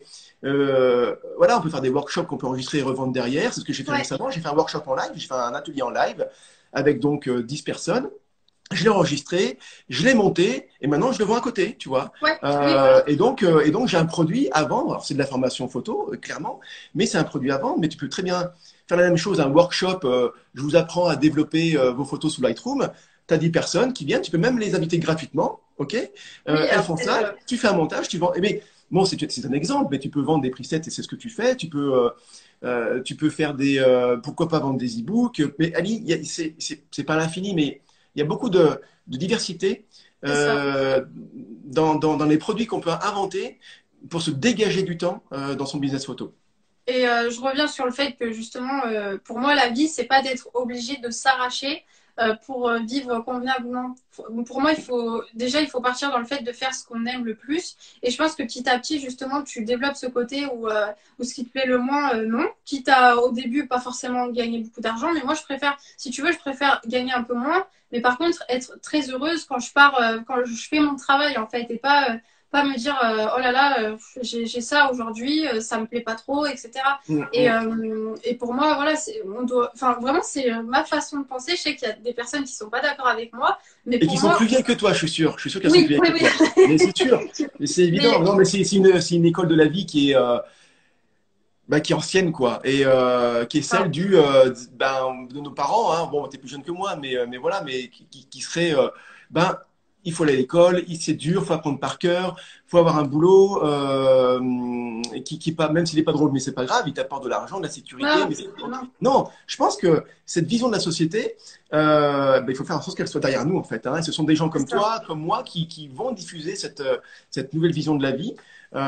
euh, voilà, on peut faire des workshops qu'on peut enregistrer et revendre derrière. C'est ce que j'ai fait ouais, récemment. J'ai fait un workshop en live, j'ai fait un atelier en live avec donc euh, dix personnes. Je l'ai enregistré, je l'ai monté et maintenant je le vends à côté, tu vois. ouais, oui, Euh, voilà. et donc, euh, et donc j'ai un produit à vendre. Alors, c'est de la formation photo, euh, clairement, mais c'est un produit à vendre. Mais tu peux très bien faire la même chose, un workshop. Euh, je vous apprends à développer euh, vos photos sous Lightroom. Tu as dix personnes qui viennent, tu peux même les inviter gratuitement, ok. Euh, Oui, elles font après, ça, euh, tu fais un montage, tu vends. Eh bien, bon, c'est c'est un exemple, mais tu peux vendre des presets et c'est ce que tu fais. Tu peux, euh, euh, tu peux faire des, euh, pourquoi pas vendre des e-books. Mais Ali, il y a- c'est c'est- c'est pas l'infini, mais il y a beaucoup de, de diversité c'est ça. euh, dans, dans, dans les produits qu'on peut inventer pour se dégager du temps euh, dans son business photo. Et euh, je reviens sur le fait que justement, euh, pour moi, la vie, c'est pas d'être obligé de s'arracher euh, pour euh, vivre convenablement. Faut- Pour moi, il faut déjà, il faut partir dans le fait de faire ce qu'on aime le plus. Et je pense que petit à petit, justement, tu développes ce côté où, euh, où ce qui te plaît le moins, euh, non. Quitte à au début pas forcément gagner beaucoup d'argent, mais moi, je préfère, si tu veux, je préfère gagner un peu moins, mais par contre être très heureuse quand je pars, euh, quand je fais mon travail en fait, et pas euh, pas me dire euh, oh là là euh, j'ai j'ai ça aujourd'hui euh, ça me plaît pas trop etc Mm, et, mm. euh, et pour moi voilà c'est on doit enfin vraiment c'est euh, ma façon de penser je sais qu'il y a des personnes qui sont pas d'accord avec moi mais Et pour qui sont moi plus vieilles que toi, je suis sûr. Je suis sûr qu'elles sont plus oui vieilles oui que toi. oui Mais c'est sûr. Et c'est évident. mais Non, mais c'est c'est une, c'est une école de la vie qui est, euh, bah, qui est ancienne, quoi, et euh, qui est celle du, euh, ben, de nos parents. Hein. Bon, t'es plus jeune que moi, mais, mais voilà, mais qui, qui, qui serait, euh, ben, il faut aller à l'école, c'est dur, il faut apprendre par cœur, il faut avoir un boulot euh, qui, qui pas, même s'il n'est pas drôle, mais c'est pas grave, il t'apporte de l'argent, de la sécurité. Non, mais c'est... non. non, je pense que cette vision de la société, euh, ben, il faut faire en sorte qu'elle soit derrière nous, en fait. Hein. Et ce sont des gens comme toi, comme moi, qui, qui vont diffuser cette, cette nouvelle vision de la vie.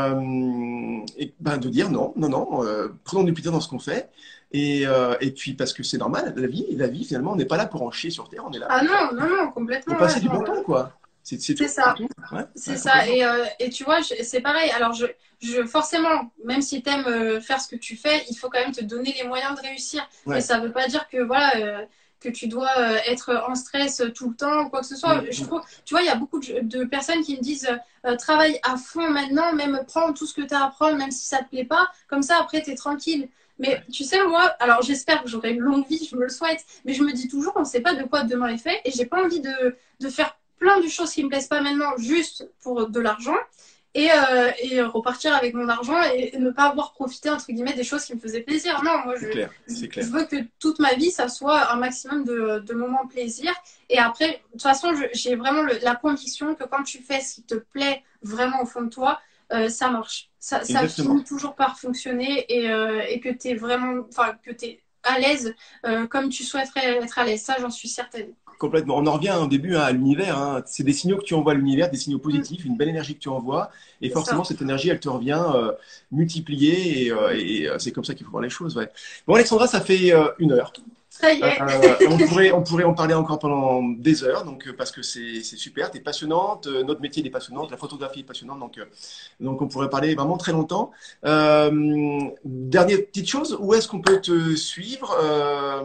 Euh, et ben, de dire non, non, non, euh, prenons du plaisir dans ce qu'on fait. Et, euh, et puis, parce que c'est normal, la vie, la vie, finalement, on n'est pas là pour en chier sur Terre, on est là Ah non, non, non, complètement. pour passer ouais, du bon ouais. temps, quoi. C'est, c'est, c'est ça. Ouais, c'est ouais, ça. Et, euh, et tu vois, je, c'est pareil. Alors, je, je, forcément, même si tu aimes euh, faire ce que tu fais, il faut quand même te donner les moyens de réussir. Ouais. Mais ça ne veut pas dire que, voilà, euh, que tu dois euh, être en stress tout le temps ou quoi que ce soit. Mmh. Je trouve, tu vois, il y a beaucoup de, de personnes qui me disent euh, travaille à fond maintenant, même prends tout ce que tu as à prendre, même si ça ne te plaît pas. Comme ça, après, tu es tranquille. Mais tu sais, moi, alors j'espère que j'aurai une longue vie, je me le souhaite, mais je me dis toujours, on ne sait pas de quoi demain est fait et j'ai pas envie de, de faire plein de choses qui me plaisent pas maintenant juste pour de l'argent et, euh, et repartir avec mon argent et, et ne pas avoir profité entre guillemets des choses qui me faisaient plaisir. Non, moi je, c'est clair, c'est clair. je veux que toute ma vie ça soit un maximum de, de moments plaisir et après de toute façon je, j'ai vraiment le, la conviction que quand tu fais ce qui te plaît vraiment au fond de toi, euh, ça marche, ça, ça finit toujours par fonctionner et, euh, et que tu es vraiment, enfin que tu es à l'aise euh, comme tu souhaiterais être à l'aise, ça j'en suis certaine. Complètement. On en revient au début hein, à l'univers. Hein. C'est des signaux que tu envoies à l'univers, des signaux positifs, une belle énergie que tu envoies. Et c'est forcément, ça. Cette énergie, elle te revient euh, multipliée. Et, euh, et euh, c'est comme ça qu'il faut voir les choses. Ouais. Bon, Alexandra, ça fait euh, une heure. Ça y est. Euh, on, pourrait, on pourrait en parler encore pendant des heures, donc, parce que c'est, c'est super. Tu es passionnante. Euh, notre métier est passionnant. La photographie est passionnante. Donc, euh, donc, on pourrait parler vraiment très longtemps. Euh, dernière petite chose, où est-ce qu'on peut te suivre euh,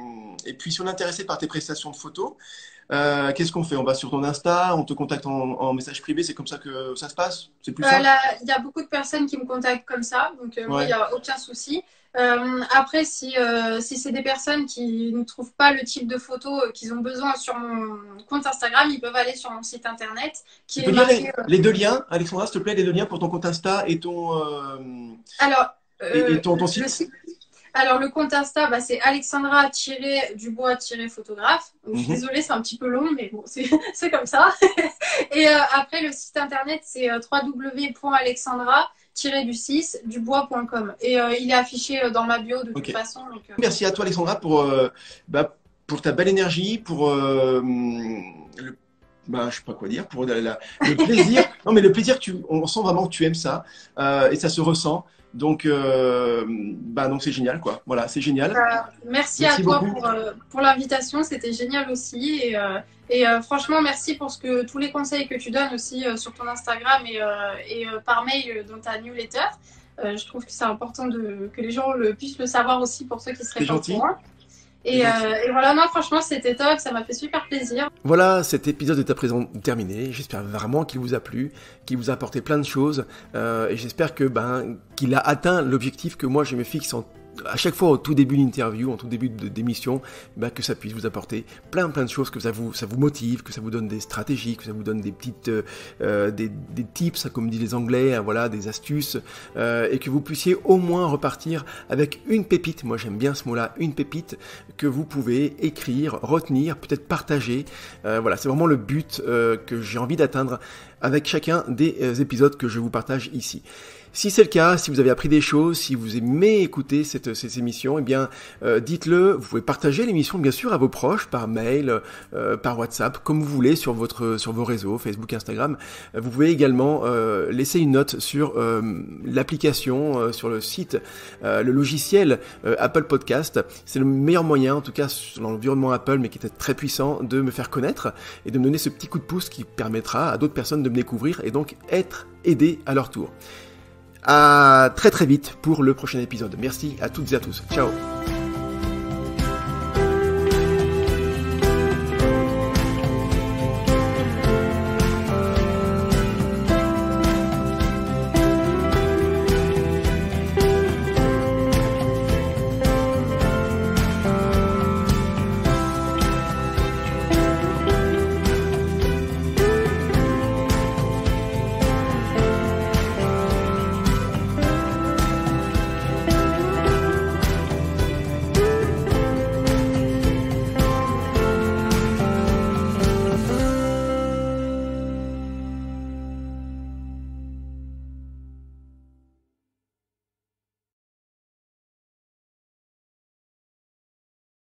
et puis, si on est intéressé par tes prestations de photos, euh, qu'est-ce qu'on fait? On va sur ton Insta, on te contacte en, en message privé, c'est comme ça que ça se passe? C'est plus simple? Il y a beaucoup de personnes qui me contactent comme ça, donc euh, ouais. Moi, il n'y a aucun souci. Euh, après, si, euh, si c'est des personnes qui ne trouvent pas le type de photos qu'ils ont besoin sur mon compte Instagram, ils peuvent aller sur mon site internet. Qui tu est peux marqué, dire les, euh... les deux liens, Alexandra, s'il te plaît, les deux liens pour ton compte Insta et ton, euh, Alors, euh, et, et ton, ton site. site Alors, le compte Insta, bah, c'est Alexandra-Dubois-photographe. Donc, mm-hmm. Je suis désolée, c'est un petit peu long, mais bon, c'est, c'est comme ça. Et euh, après, le site internet, c'est euh, w w w point alexandra du six dubois point com. Et euh, il est affiché dans ma bio de okay. toute façon. Donc, euh... Merci à toi, Alexandra, pour, euh, bah, pour ta belle énergie, pour euh, le. Bah, je sais pas quoi dire, pour la, la, le plaisir. Non, mais le plaisir, tu, on sent vraiment que tu aimes ça euh, et ça se ressent. Donc, euh, bah, donc c'est génial, quoi. Voilà, c'est génial. Euh, merci, merci à toi pour, euh, pour l'invitation, c'était génial aussi. Et, euh, et euh, franchement, merci pour ce que, tous les conseils que tu donnes aussi euh, sur ton Instagram et, euh, et euh, par mail dans ta newsletter. Euh, je trouve que c'est important de, que les gens le, puissent le savoir aussi pour ceux qui seraient pas au courant. Et, euh, et voilà, non, franchement, c'était top, ça m'a fait super plaisir. Voilà, cet épisode est à présent terminé. J'espère vraiment qu'il vous a plu, qu'il vous a apporté plein de choses. Euh, et j'espère que ben qu'il a atteint l'objectif que moi je me fixe en à chaque fois au tout début d'interview, en tout début d'émission, bah, que ça puisse vous apporter plein plein de choses, que ça vous, ça vous motive, que ça vous donne des stratégies, que ça vous donne des petites euh, des, des tips, comme disent les Anglais, hein, voilà, des astuces, euh, et que vous puissiez au moins repartir avec une pépite, moi j'aime bien ce mot-là, une pépite, que vous pouvez écrire, retenir, peut-être partager. Euh, voilà, c'est vraiment le but euh, que j'ai envie d'atteindre avec chacun des euh, épisodes que je vous partage ici. Si c'est le cas, si vous avez appris des choses, si vous aimez écouter cette, ces émissions, eh bien, euh, dites-le. Vous pouvez partager l'émission, bien sûr, à vos proches, par mail, euh, par WhatsApp, comme vous voulez, sur votre, sur vos réseaux, Facebook, Instagram. Vous pouvez également euh, laisser une note sur euh, l'application, euh, sur le site, euh, le logiciel euh, Apple Podcast. C'est le meilleur moyen, en tout cas, dans l'environnement Apple, mais qui est très puissant, de me faire connaître et de me donner ce petit coup de pouce qui permettra à d'autres personnes de me découvrir et donc être aidées à leur tour. À très très vite pour le prochain épisode. Merci à toutes et à tous. Ciao.